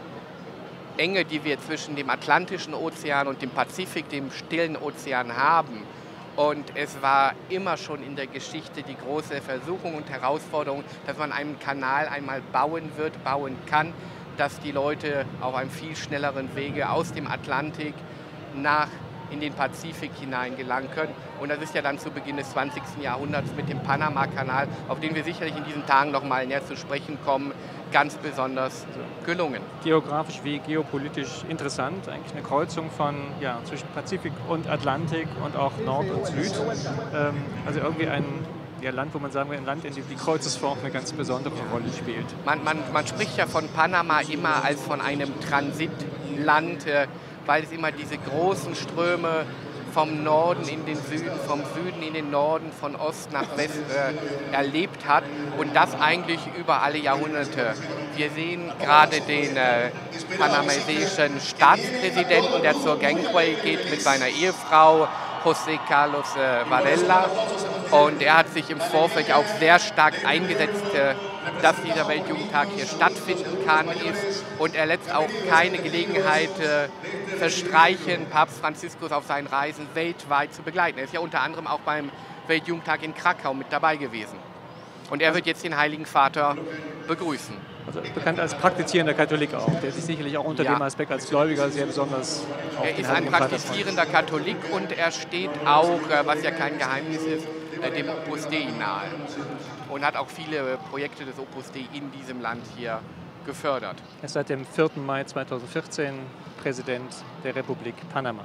Enge, die wir zwischen dem Atlantischen Ozean und dem Pazifik, dem Stillen Ozean, haben. Und es war immer schon in der Geschichte die große Versuchung und Herausforderung, dass man einen Kanal einmal bauen wird, bauen kann, dass die Leute auf einem viel schnelleren Wege aus dem Atlantik nach in den Pazifik hinein gelangen können. Und das ist ja dann zu Beginn des zwanzigsten Jahrhunderts mit dem Panama-Kanal, auf den wir sicherlich in diesen Tagen noch mal näher zu sprechen kommen, ganz besonders gelungen. Geografisch wie geopolitisch interessant, eigentlich eine Kreuzung von, ja, zwischen Pazifik und Atlantik und auch Nord und Süd. Ähm, also irgendwie ein ja, Land, wo man sagen will, ein Land, in dem die Kreuzesform eine ganz besondere Rolle spielt. Man, man, man spricht ja von Panama immer als von einem Transit Land, äh, weil es immer diese großen Ströme vom Norden in den Süden, vom Süden in den Norden, von Ost nach West äh, erlebt hat und das eigentlich über alle Jahrhunderte. Wir sehen gerade den äh, panamaesischen Staatspräsidenten, der zur Gangway geht mit seiner Ehefrau José Carlos äh, Varela, und er hat sich im Vorfeld auch sehr stark eingesetzt, äh, dass dieser Weltjugendtag hier stattfinden kann ist, und er lässt auch keine Gelegenheit äh, verstreichen, Papst Franziskus auf seinen Reisen weltweit zu begleiten. Er ist ja unter anderem auch beim Weltjugendtag in Krakau mit dabei gewesen. Und er wird jetzt den Heiligen Vater begrüßen. Also bekannt als praktizierender Katholik auch, der sich sicherlich auch unter ja. dem Aspekt als Gläubiger sehr besonders auf Er den ist ein Heiligen Vater praktizierender Katholik und er steht auch, äh, was ja kein Geheimnis ist, äh, dem Opus Dei nahe. Und hat auch viele Projekte des Opus Dei in diesem Land hier gefördert. Er ist seit dem vierten Mai zweitausendvierzehn Präsident der Republik Panama.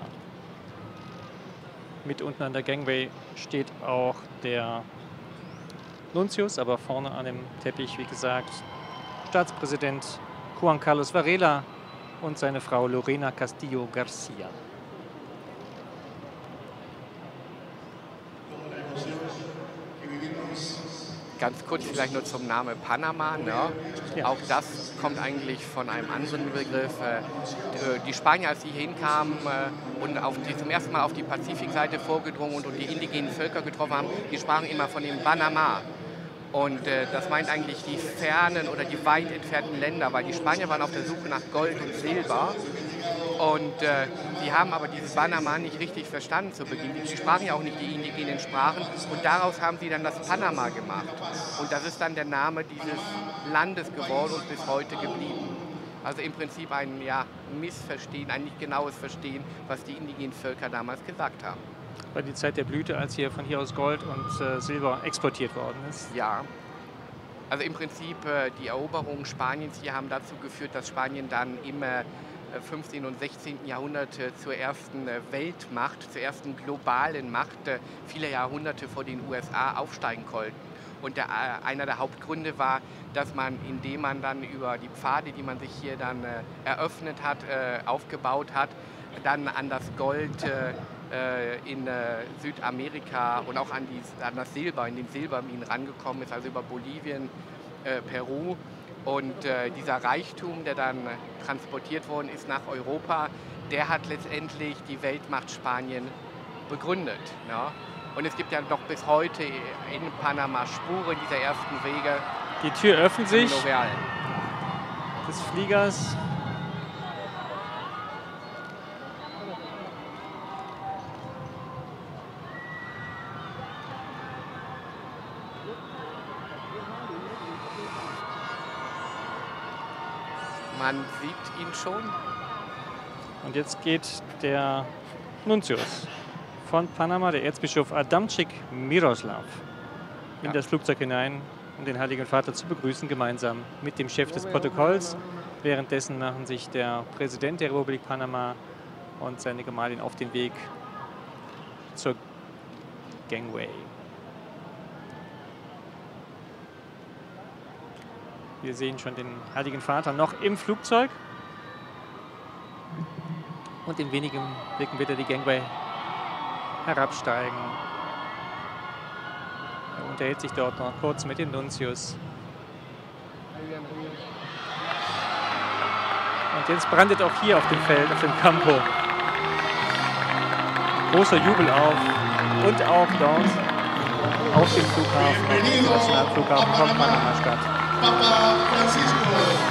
Mit unten an der Gangway steht auch der Nuntius, aber vorne an dem Teppich, wie gesagt, Staatspräsident Juan Carlos Varela und seine Frau Lorena Castillo Garcia. Ganz kurz vielleicht nur zum Namen Panama. Ne? Ja. Auch das kommt eigentlich von einem anderen Begriff. Die Spanier, als sie hier hinkamen äh, und auf die, zum ersten Mal auf die Pazifikseite vorgedrungen und, und die indigenen Völker getroffen haben, die sprachen immer von dem Panama. Und äh, das meint eigentlich die fernen oder die weit entfernten Länder, weil die Spanier waren auf der Suche nach Gold und Silber. Und äh, die haben aber dieses Panama nicht richtig verstanden zu Beginn. Die sprachen ja auch nicht die indigenen Sprachen. Und daraus haben sie dann das Panama gemacht. Und das ist dann der Name dieses Landes geworden und bis heute geblieben. Also im Prinzip ein ja, Missverstehen, ein nicht genaues Verstehen, was die indigenen Völker damals gesagt haben. War die Zeit der Blüte, als hier von hier aus Gold und äh, Silber exportiert worden ist? Ja. Also im Prinzip äh, die Eroberungen Spaniens hier haben dazu geführt, dass Spanien dann im äh, fünfzehnten und sechzehnten Jahrhundert äh, zur ersten äh, Weltmacht, zur ersten globalen Macht äh, viele Jahrhunderte vor den U S A aufsteigen konnten. Und der, äh, einer der Hauptgründe war, dass man, indem man dann über die Pfade, die man sich hier dann äh, eröffnet hat, äh, aufgebaut hat, dann an das Gold äh, in äh, Südamerika und auch an, die, an das Silber, in den Silberminen rangekommen ist, also über Bolivien, äh, Peru. Und äh, dieser Reichtum, der dann transportiert worden ist nach Europa, der hat letztendlich die Weltmacht Spanien begründet. Ne? Und es gibt ja noch bis heute in Panama Spuren dieser ersten Wege. Die Tür öffnet sich L'Oreal. des Fliegers. Man sieht ihn schon. Und jetzt geht der Nuntius von Panama, der Erzbischof Adamczyk Miroslav, in Ja. das Flugzeug hinein, um den Heiligen Vater zu begrüßen, gemeinsam mit dem Chef des Protokolls. Währenddessen machen sich der Präsident der Republik Panama und seine Gemahlin auf den Weg zur Gangway. Wir sehen schon den Heiligen Vater noch im Flugzeug. Und in wenigen Blicken wird er die Gangway herabsteigen. Er unterhält sich dort noch kurz mit dem Nuntius. Und jetzt brandet auch hier auf dem Feld, auf dem Campo, großer Jubel auf. Und auch dort auf dem Flughafen, auf dem internationalen Flughafen von Panama statt. Papa Francisco.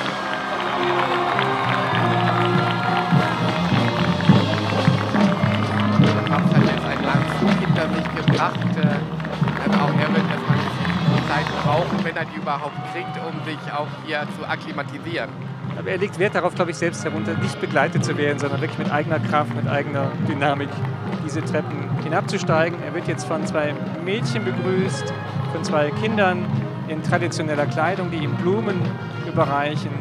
Der Papst hat jetzt einen langen Flug hinter sich gebracht. Äh, auch er wird erstmal Zeit brauchen, wenn er die überhaupt kriegt, um sich auch hier zu akklimatisieren. Aber er legt Wert darauf, glaube ich, selbst herunter, nicht begleitet zu werden, sondern wirklich mit eigener Kraft, mit eigener Dynamik diese Treppen hinabzusteigen. Er wird jetzt von zwei Mädchen begrüßt, von zwei Kindern in traditioneller Kleidung, die ihm Blumen überreichen.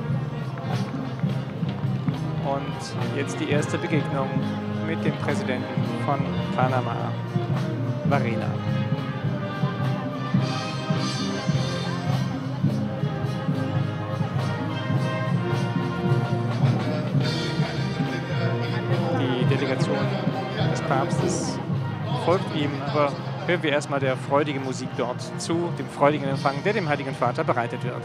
Und jetzt die erste Begegnung mit dem Präsidenten von Panama, Varela. Papstes folgt ihm. Aber hören wir erstmal der freudigen Musik dort zu, dem freudigen Empfang, der dem Heiligen Vater bereitet wird.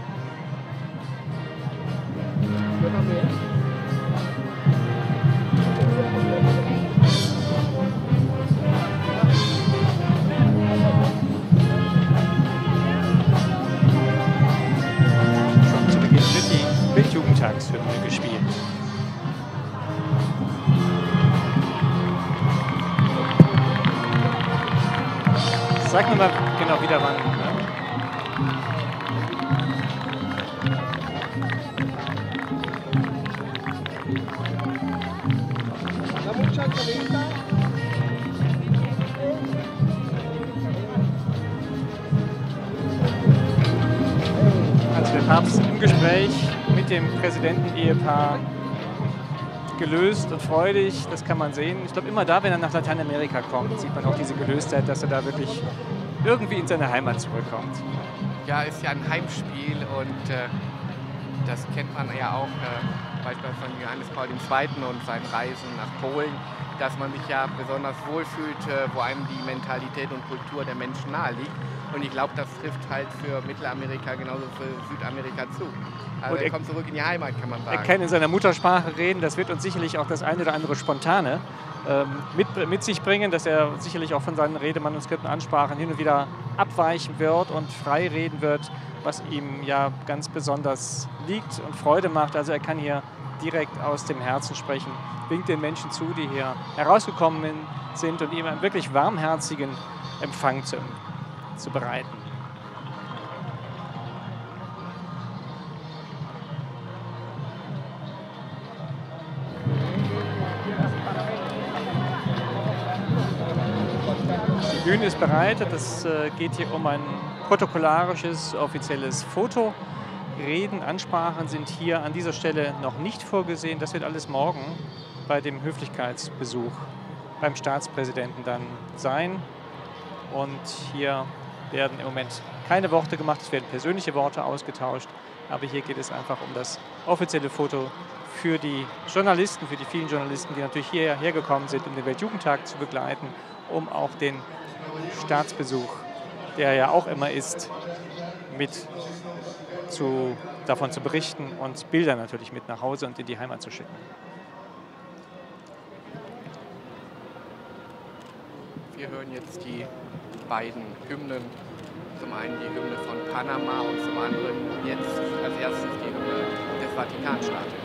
Schon zu Beginn wird die Weltjugendtagshymne gespielt. Sag mir mal genau wieder wann. Ne? Also der Papst im Gespräch mit dem Präsidenten-Ehepaar gelöst und freudig, das kann man sehen. Ich glaube, immer da, wenn er nach Lateinamerika kommt, sieht man auch diese Gelöstheit, dass er da wirklich irgendwie in seine Heimat zurückkommt. Ja, ist ja ein Heimspiel und äh, das kennt man ja auch äh, beispielsweise von Johannes Paul der Zweite und seinen Reisen nach Polen, dass man sich ja besonders wohlfühlt, äh, wo einem die Mentalität und Kultur der Menschen nahe liegt. Und ich glaube, das trifft halt für Mittelamerika genauso für Südamerika zu. Also er, er kommt zurück in die Heimat, kann man sagen. Er kann in seiner Muttersprache reden, das wird uns sicherlich auch das eine oder andere Spontane ähm, mit, mit sich bringen, dass er sicherlich auch von seinen Redemanuskripten, Ansprachen hin und wieder abweichen wird und frei reden wird, was ihm ja ganz besonders liegt und Freude macht. Also er kann hier direkt aus dem Herzen sprechen, winkt den Menschen zu, die hier herausgekommen sind und ihm einen wirklich warmherzigen Empfang zu, zu bereiten. Die Bühne ist bereitet, es äh, geht hier um ein protokollarisches, offizielles Foto. Reden, Ansprachen sind hier an dieser Stelle noch nicht vorgesehen. Das wird alles morgen bei dem Höflichkeitsbesuch beim Staatspräsidenten dann sein. Und hier werden im Moment keine Worte gemacht, es werden persönliche Worte ausgetauscht. Aber hier geht es einfach um das offizielle Foto für die Journalisten, für die vielen Journalisten, die natürlich hierher gekommen sind, um den Weltjugendtag zu begleiten, um auch den Staatsbesuch, der ja auch immer ist, mit zu, davon zu berichten und Bilder natürlich mit nach Hause und in die Heimat zu schicken. Wir hören jetzt die beiden Hymnen, zum einen die Hymne von Panama und zum anderen jetzt als erstes die Hymne des Vatikanstaates.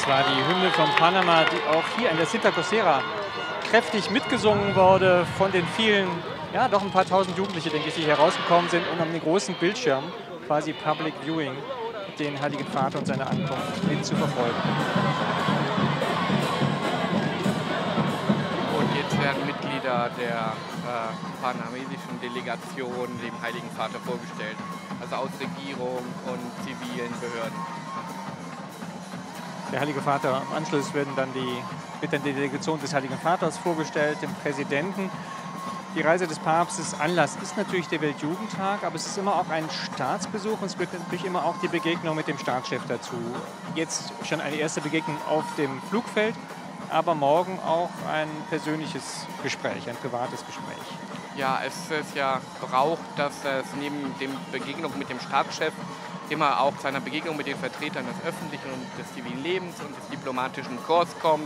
Das war die Hymne von Panama, die auch hier an der Cinta Costera kräftig mitgesungen wurde von den vielen, ja doch ein paar tausend Jugendliche, denke ich, die hier rausgekommen sind und am großen Bildschirm, quasi Public Viewing, den Heiligen Vater und seine Ankunft mit zu verfolgen. Und jetzt werden Mitglieder der äh, panamesischen Delegation dem Heiligen Vater vorgestellt, also aus Regierung und zivilen Behörden. Der Heilige Vater, im Anschluss werden dann die, wird dann die Delegation des Heiligen Vaters vorgestellt, dem Präsidenten. Die Reise des Papstes, Anlass ist natürlich der Weltjugendtag, aber es ist immer auch ein Staatsbesuch und es wird natürlich immer auch die Begegnung mit dem Staatschef dazu. Jetzt schon eine erste Begegnung auf dem Flugfeld, aber morgen auch ein persönliches Gespräch, ein privates Gespräch. Ja, es ist ja Brauch, dass es neben der Begegnung mit dem Staatschef immer auch zu einer Begegnung mit den Vertretern des öffentlichen und des zivilen Lebens und des diplomatischen Korps kommt.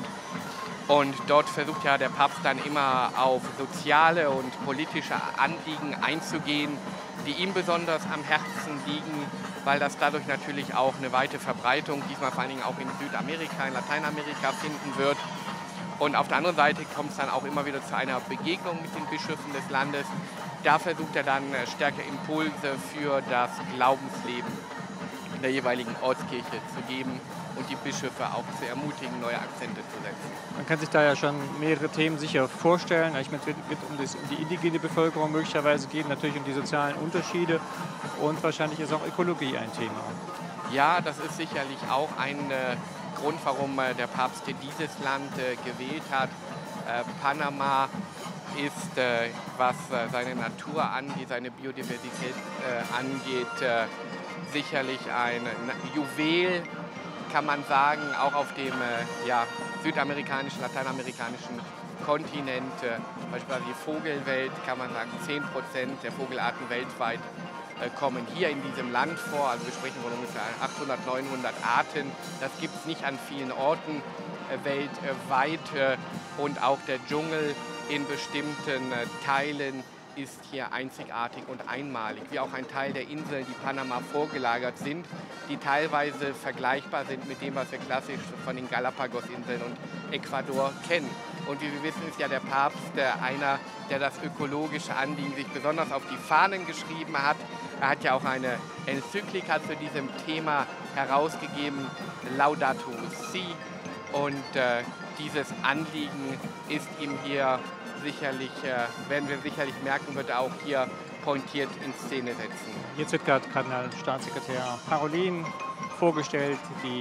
Und dort versucht ja der Papst dann immer auf soziale und politische Anliegen einzugehen, die ihm besonders am Herzen liegen, weil das dadurch natürlich auch eine weite Verbreitung, diesmal vor allen Dingen auch in Südamerika, in Lateinamerika finden wird. Und auf der anderen Seite kommt es dann auch immer wieder zu einer Begegnung mit den Bischöfen des Landes. Da versucht er dann stärker Impulse für das Glaubensleben in der jeweiligen Ortskirche zu geben und die Bischöfe auch zu ermutigen, neue Akzente zu setzen. Man kann sich da ja schon mehrere Themen sicher vorstellen. Ich meine, es wird, wird um, das, um die indigene Bevölkerung möglicherweise gehen, natürlich um die sozialen Unterschiede und wahrscheinlich ist auch Ökologie ein Thema. Ja, das ist sicherlich auch ein äh, Grund, warum äh, der Papst dieses Land äh, gewählt hat. Äh, Panama ist, äh, was äh, seine Natur angeht, seine Biodiversität äh, angeht, äh, sicherlich ein Juwel, kann man sagen, auch auf dem äh, ja, südamerikanischen, lateinamerikanischen Kontinent. Äh, beispielsweise die Vogelwelt, kann man sagen, zehn Prozent der Vogelarten weltweit äh, kommen hier in diesem Land vor. Also wir sprechen von ungefähr achthundert, neunhundert Arten. Das gibt es nicht an vielen Orten äh, weltweit. Äh, und auch der Dschungel in bestimmten äh, Teilen ist hier einzigartig und einmalig, wie auch ein Teil der Inseln, die Panama vorgelagert sind, die teilweise vergleichbar sind mit dem, was wir klassisch von den Galapagos-Inseln und Ecuador kennen. Und wie wir wissen, ist ja der Papst der einer, der das ökologische Anliegen sich besonders auf die Fahnen geschrieben hat. Er hat ja auch eine Enzyklika zu diesem Thema herausgegeben, Laudato Si. Und äh, dieses Anliegen ist ihm hier sicherlich, äh, werden wir sicherlich merken, wird er auch hier pointiert in Szene setzen. Jetzt wird gerade Kardinalstaatssekretär Parolin vorgestellt. Die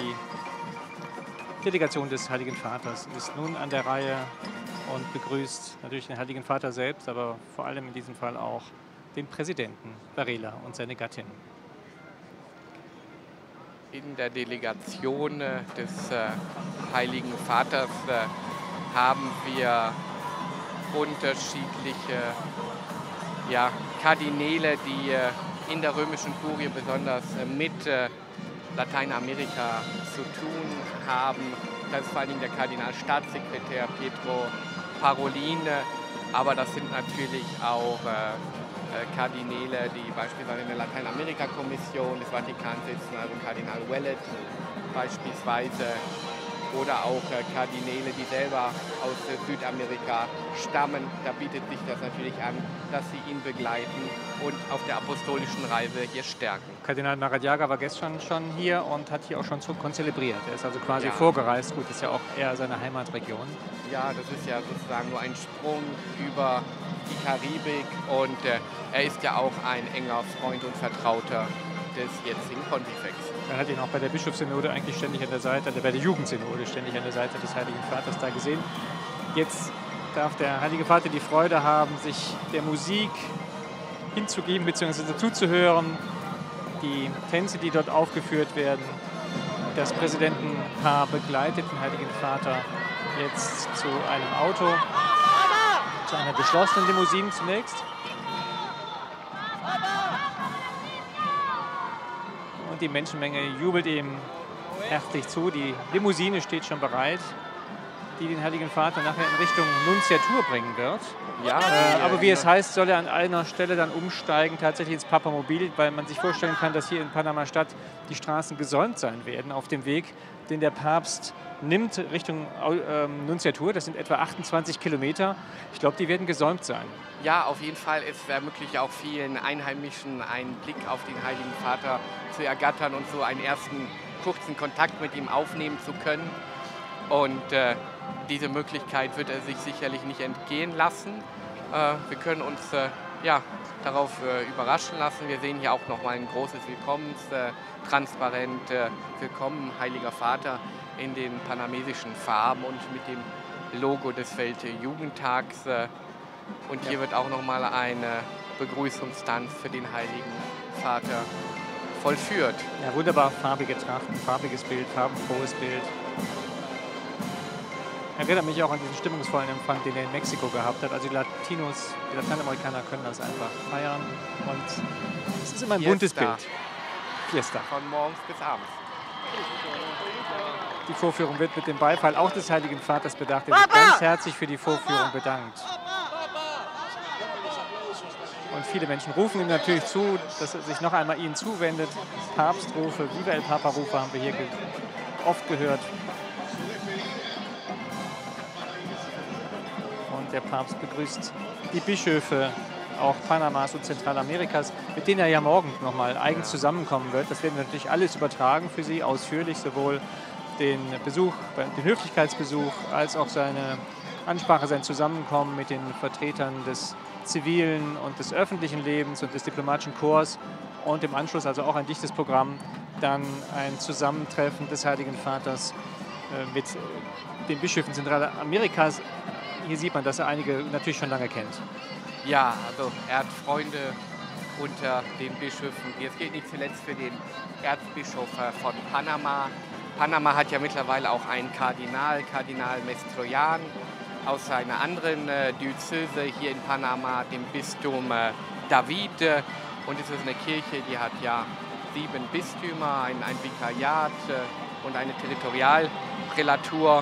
Delegation des Heiligen Vaters ist nun an der Reihe und begrüßt natürlich den Heiligen Vater selbst, aber vor allem in diesem Fall auch den Präsidenten Varela und seine Gattin. In der Delegation äh, des äh, Heiligen Vaters äh, haben wir unterschiedliche ja, Kardinäle, die äh, in der römischen Kurie besonders äh, mit äh, Lateinamerika zu tun haben. Das ist vor allem der Kardinalstaatssekretär Pietro Parolin, aber das sind natürlich auch äh, Kardinäle, die beispielsweise in der Lateinamerika-Kommission des Vatikans sitzen, also Kardinal Ouellet beispielsweise, oder auch Kardinäle, die selber aus Südamerika stammen. Da bietet sich das natürlich an, dass sie ihn begleiten und auf der apostolischen Reise hier stärken. Kardinal Maradiaga war gestern schon hier und hat hier auch schon konzelebriert. Er ist also quasi ja. vorgereist. Gut, ist ja auch eher seine Heimatregion. Ja, das ist ja sozusagen nur ein Sprung über die Karibik und äh, er ist ja auch ein enger Freund und Vertrauter des jetzigen Pontifex. Man hat ihn auch bei der Bischofssynode eigentlich ständig an der Seite, bei der Jugendsynode ständig an der Seite des Heiligen Vaters da gesehen. Jetzt darf der Heilige Vater die Freude haben, sich der Musik hinzugeben bzw. zuzuhören. Die Tänze, die dort aufgeführt werden. Das Präsidentenpaar begleitet den Heiligen Vater jetzt zu einem Auto, zu einer geschlossenen Limousine zunächst. Und die Menschenmenge jubelt ihm herzlich zu. Die Limousine steht schon bereit. die den Heiligen Vater nachher in Richtung Nunziatur bringen wird. Ja, Äh, die, aber wie äh, es heißt, soll er an einer Stelle dann umsteigen, tatsächlich ins Papamobil, weil man sich vorstellen kann, dass hier in Panama-Stadt die Straßen gesäumt sein werden auf dem Weg, den der Papst nimmt Richtung ähm, Nunziatur. Das sind etwa achtundzwanzig Kilometer. Ich glaube, die werden gesäumt sein. Ja, auf jeden Fall. Es ermöglicht auch vielen Einheimischen einen Blick auf den Heiligen Vater zu ergattern und so einen ersten kurzen Kontakt mit ihm aufnehmen zu können. Und äh, diese Möglichkeit wird er sich sicherlich nicht entgehen lassen. Äh, wir können uns äh, ja, darauf äh, überraschen lassen. Wir sehen hier auch nochmal ein großes Willkommenstransparent. Äh, Willkommen, Heiliger Vater, in den panamesischen Farben und mit dem Logo des Weltjugendtags. Äh, und hier Ja. wird auch nochmal eine Begrüßungstanz für den Heiligen Vater vollführt. Ja, wunderbar farbige Trachten, farbiges Bild, farbenfrohes Bild. Erinnert mich auch an diesen stimmungsvollen Empfang, den er in Mexiko gehabt hat. Also die Latinos, die Lateinamerikaner können das einfach feiern. Und es ist immer ein buntes Fiesta. Bild. Fiesta. Von morgens bis abends. Die Vorführung wird mit dem Beifall auch des Heiligen Vaters bedacht. Er wird ganz herzlich für die Vorführung bedankt. Und viele Menschen rufen ihm natürlich zu, dass er sich noch einmal ihnen zuwendet. Papstrufe, Viva el Papa-Rufe haben wir hier ge oft gehört. Und der Papst begrüßt die Bischöfe auch Panamas und Zentralamerikas, mit denen er ja morgen nochmal eigens zusammenkommen wird. Das werden wir natürlich alles übertragen für Sie, ausführlich, sowohl den Besuch, den Höflichkeitsbesuch, als auch seine Ansprache, sein Zusammenkommen mit den Vertretern des zivilen und des öffentlichen Lebens und des diplomatischen Korps und im Anschluss also auch ein dichtes Programm, dann ein Zusammentreffen des Heiligen Vaters äh, mit den Bischöfen Zentralamerikas. Hier sieht man, dass er einige natürlich schon lange kennt. Ja, also er hat Freunde unter den Bischöfen. Jetzt gilt nicht zuletzt für den Erzbischof von Panama. Panama hat ja mittlerweile auch einen Kardinal, Kardinal Mestroyan, aus einer anderen äh, Diözese hier in Panama, dem Bistum äh, David. Und es ist eine Kirche, die hat ja sieben Bistümer, ein, ein Vikariat äh, und eine Territorialprälatur.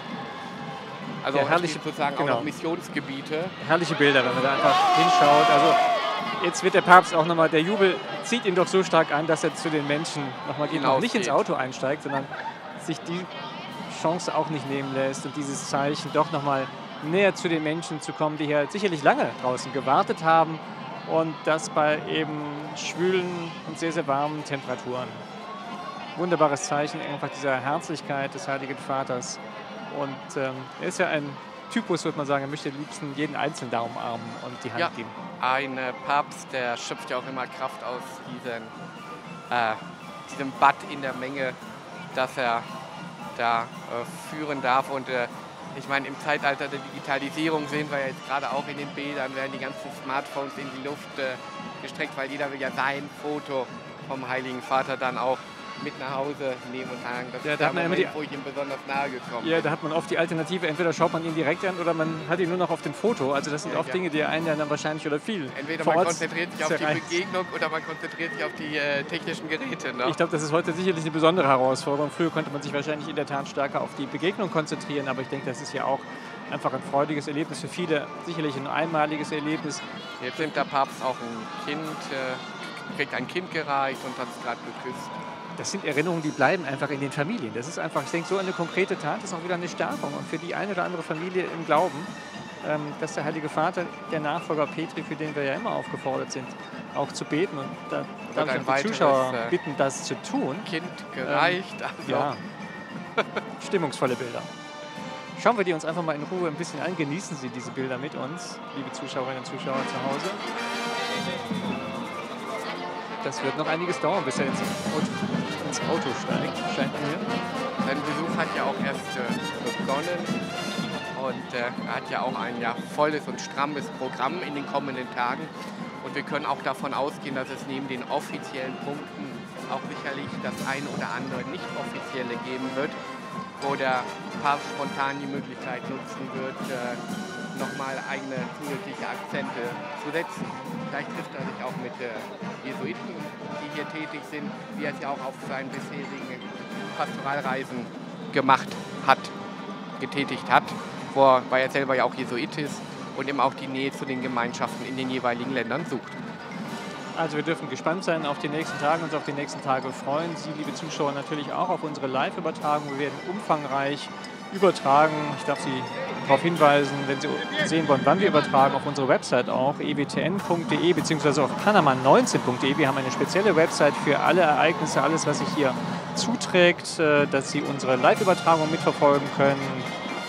Also Ja, herrliche- sozusagen genau. auch noch Missionsgebiete. Herrliche Bilder, wenn man da einfach hinschaut. Also jetzt wird der Papst auch nochmal, der Jubel zieht ihn doch so stark an, dass er zu den Menschen nochmal geht, noch nicht ins Auto einsteigt, sondern sich die Chance auch nicht nehmen lässt und dieses Zeichen doch nochmal näher zu den Menschen zu kommen, die hier sicherlich lange draußen gewartet haben und das bei eben schwülen und sehr, sehr warmen Temperaturen. Wunderbares Zeichen einfach dieser Herzlichkeit des Heiligen Vaters. Und ähm, er ist ja ein Typus, würde man sagen, er möchte am liebsten jeden Einzelnen da umarmen und die Hand Ja, geben. ein äh, Papst, der schöpft ja auch immer Kraft aus diesen, äh, diesem Bad in der Menge, dass er da äh, führen darf. Und äh, ich meine, im Zeitalter der Digitalisierung sehen wir ja jetzt gerade auch in den Bildern, werden die ganzen Smartphones in die Luft äh, gestreckt, weil jeder will ja sein Foto vom Heiligen Vater dann auch mit nach Hause nehmen und sagen, das Ja, ist da der hat man immer Moment, die- wo ich ihm besonders nahe gekommen Ja, bin. da hat man oft die Alternative, entweder schaut man ihn direkt an oder man hat ihn nur noch auf dem Foto. Also das sind Ja, oft ja. Dinge, die einen dann wahrscheinlich oder viel Entweder vor man Ort konzentriert sich auf die zerreißt. Begegnung oder man konzentriert sich auf die äh, technischen Geräte. Ne? Ich glaube, das ist heute sicherlich eine besondere Herausforderung. Früher konnte man sich wahrscheinlich in der Tat stärker auf die Begegnung konzentrieren, aber ich denke, das ist ja auch einfach ein freudiges Erlebnis für viele, sicherlich ein einmaliges Erlebnis. Jetzt nimmt der Papst auch ein Kind, äh, kriegt ein Kind gereicht und hat es gerade geküsst. Das sind Erinnerungen, die bleiben einfach in den Familien. Das ist einfach, ich denke, so eine konkrete Tat ist auch wieder eine Stärkung. Und für die eine oder andere Familie im Glauben, ähm, dass der Heilige Vater, der Nachfolger Petri, für den wir ja immer aufgefordert sind, auch zu beten. Und da darf ich ein auch die weiteres, Zuschauer äh, bitten, das zu tun. Kind gereicht. also Ja, stimmungsvolle Bilder. Schauen wir die uns einfach mal in Ruhe ein bisschen an. Genießen Sie diese Bilder mit uns, liebe Zuschauerinnen und Zuschauer zu Hause. Das wird noch einiges dauern, bis er ins Auto, ins Auto steigt, scheint mir. Sein Besuch hat ja auch erst äh, begonnen und äh, er hat ja auch ein ja, volles und strammes Programm in den kommenden Tagen. Und wir können auch davon ausgehen, dass es neben den offiziellen Punkten auch sicherlich das ein oder andere nicht offizielle geben wird, wo der Papst spontan die Möglichkeit nutzen wird, äh, nochmal eigene zusätzliche Akzente zu setzen. Vielleicht trifft er sich auch mit äh, Jesuiten, die hier tätig sind, wie er es ja auch auf seinen bisherigen Pastoralreisen gemacht hat, getätigt hat. wo er, weil er selber ja auch Jesuit ist und eben auch die Nähe zu den Gemeinschaften in den jeweiligen Ländern sucht. Also wir dürfen gespannt sein auf die nächsten Tage, uns auf die nächsten Tage freuen. Sie, liebe Zuschauer, natürlich auch auf unsere Live-Übertragung. Wir werden umfangreich übertragen. Ich darf Sie darauf hinweisen, wenn Sie sehen wollen, wann wir übertragen, auf unsere Website auch, e w t n punkt d e bzw. auf panama neunzehn punkt d e. Wir haben eine spezielle Website für alle Ereignisse, alles, was sich hier zuträgt, dass Sie unsere Live-Übertragung mitverfolgen können.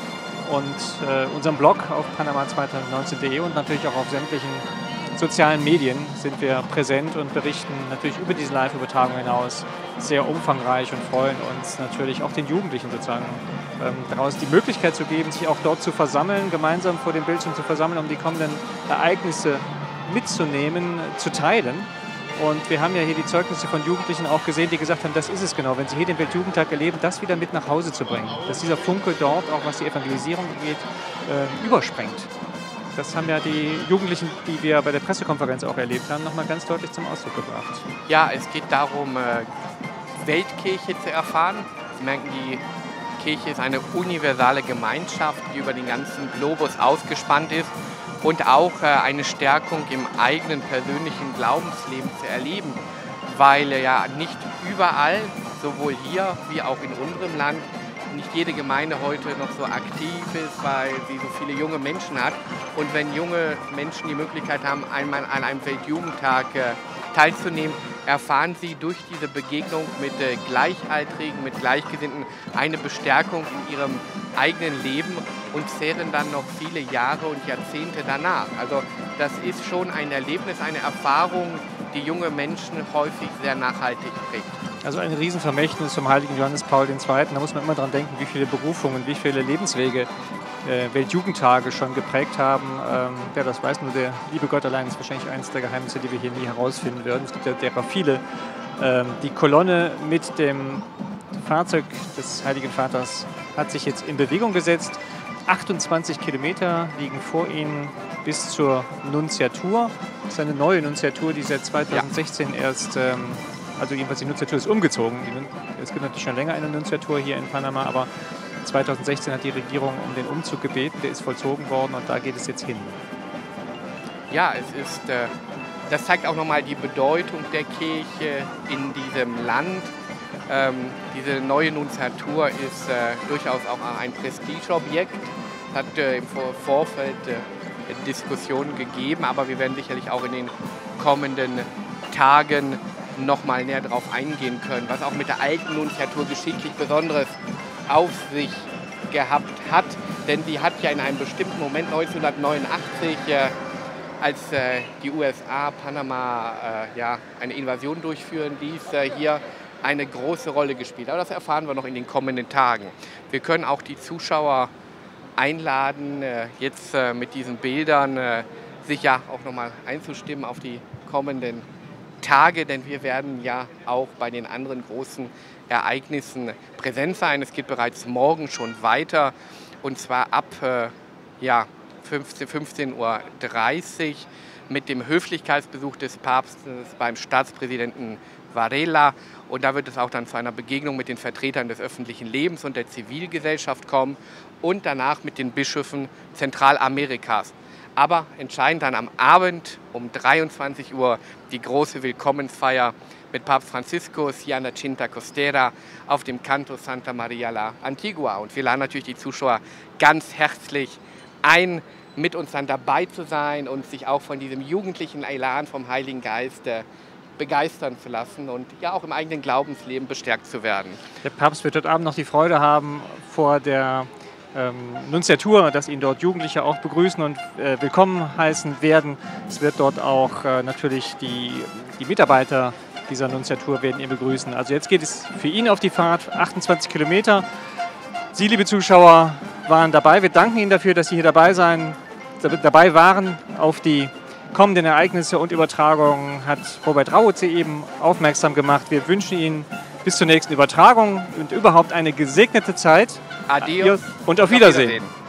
Und äh, unseren Blog auf panama zweitausendneunzehn punkt d e und natürlich auch auf sämtlichen sozialen Medien sind wir präsent und berichten natürlich über diese Live-Übertragung hinaus sehr umfangreich und freuen uns natürlich auch den Jugendlichen sozusagen ähm, daraus die Möglichkeit zu geben, sich auch dort zu versammeln, gemeinsam vor dem Bildschirm zu versammeln, um die kommenden Ereignisse mitzunehmen, zu teilen. Und wir haben ja hier die Zeugnisse von Jugendlichen auch gesehen, die gesagt haben, das ist es genau, wenn sie hier den Weltjugendtag erleben, das wieder mit nach Hause zu bringen. Dass dieser Funke dort, auch was die Evangelisierung angeht, äh, überspringt. Das haben ja die Jugendlichen, die wir bei der Pressekonferenz auch erlebt haben, nochmal ganz deutlich zum Ausdruck gebracht. Ja, es geht darum, Weltkirche zu erfahren. Sie merken, die Kirche ist eine universale Gemeinschaft, die über den ganzen Globus ausgespannt ist und auch eine Stärkung im eigenen persönlichen Glaubensleben zu erleben, weil ja nicht überall, sowohl hier wie auch in unserem Land, nicht jede Gemeinde heute noch so aktiv ist, weil sie so viele junge Menschen hat. Und wenn junge Menschen die Möglichkeit haben, einmal an einem Weltjugendtag teilzunehmen, erfahren sie durch diese Begegnung mit Gleichaltrigen, mit Gleichgesinnten eine Bestärkung in ihrem eigenen Leben und zehren dann noch viele Jahre und Jahrzehnte danach. Also das ist schon ein Erlebnis, eine Erfahrung, die junge Menschen häufig sehr nachhaltig prägt. Also ein Riesenvermächtnis vom heiligen Johannes Paul der Zweite. Da muss man immer dran denken, wie viele Berufungen, wie viele Lebenswege äh, Weltjugendtage schon geprägt haben. Ähm, wer das weiß, nur der liebe Gott allein ist wahrscheinlich eines der Geheimnisse, die wir hier nie herausfinden würden. Es gibt ja derer viele. Ähm, die Kolonne mit dem Fahrzeug des Heiligen Vaters hat sich jetzt in Bewegung gesetzt. achtundzwanzig Kilometer liegen vor ihnen bis zur Nunziatur. Das ist eine neue Nunziatur, die seit zweitausendsechzehn ja. erst... Ähm, Also jedenfalls die Nunziatur ist umgezogen. Es gibt natürlich schon länger eine Nunziatur hier in Panama, aber zweitausendsechzehn hat die Regierung um den Umzug gebeten. Der ist vollzogen worden und da geht es jetzt hin. Ja, es ist, äh, das zeigt auch nochmal die Bedeutung der Kirche in diesem Land. Ähm, diese neue Nunziatur ist äh, durchaus auch ein Prestigeobjekt. Es hat äh, im Vor Vorfeld äh, Diskussionen gegeben, aber wir werden sicherlich auch in den kommenden Tagen noch mal näher darauf eingehen können, was auch mit der alten Nunziatur geschichtlich Besonderes auf sich gehabt hat. Denn sie hat ja in einem bestimmten Moment neunzehnhundertneunundachtzig, äh, als äh, die U S A Panama äh, ja, eine Invasion durchführen ließ, äh, hier eine große Rolle gespielt. Aber das erfahren wir noch in den kommenden Tagen. Wir können auch die Zuschauer einladen, äh, jetzt äh, mit diesen Bildern äh, sich ja auch noch mal einzustimmen auf die kommenden Tage, denn wir werden ja auch bei den anderen großen Ereignissen präsent sein. Es geht bereits morgen schon weiter und zwar ab äh, ja, fünfzehn Uhr dreißig mit dem Höflichkeitsbesuch des Papstes beim Staatspräsidenten Varela. Und da wird es auch dann zu einer Begegnung mit den Vertretern des öffentlichen Lebens und der Zivilgesellschaft kommen und danach mit den Bischöfen Zentralamerikas. Aber entscheidend dann am Abend um dreiundzwanzig Uhr die große Willkommensfeier mit Papst Franziskus hier an der Cinta Costera auf dem Canto Santa Maria la Antigua. Und wir laden natürlich die Zuschauer ganz herzlich ein, mit uns dann dabei zu sein und sich auch von diesem jugendlichen Elan vom Heiligen Geist äh, begeistern zu lassen und ja auch im eigenen Glaubensleben bestärkt zu werden. Der Papst wird heute Abend noch die Freude haben vor der Ähm, Nunziatur, dass ihn dort Jugendliche auch begrüßen und äh, willkommen heißen werden. Es wird dort auch äh, natürlich die, die Mitarbeiter dieser Nunziatur werden ihn begrüßen. Also jetzt geht es für ihn auf die Fahrt, achtundzwanzig Kilometer. Sie, liebe Zuschauer, waren dabei. Wir danken Ihnen dafür, dass Sie hier dabei, sein, dabei waren. Auf die kommenden Ereignisse und Übertragungen hat Robert Rauze eben aufmerksam gemacht. Wir wünschen Ihnen bis zur nächsten Übertragung und überhaupt eine gesegnete Zeit. Adios und auf Wiedersehen.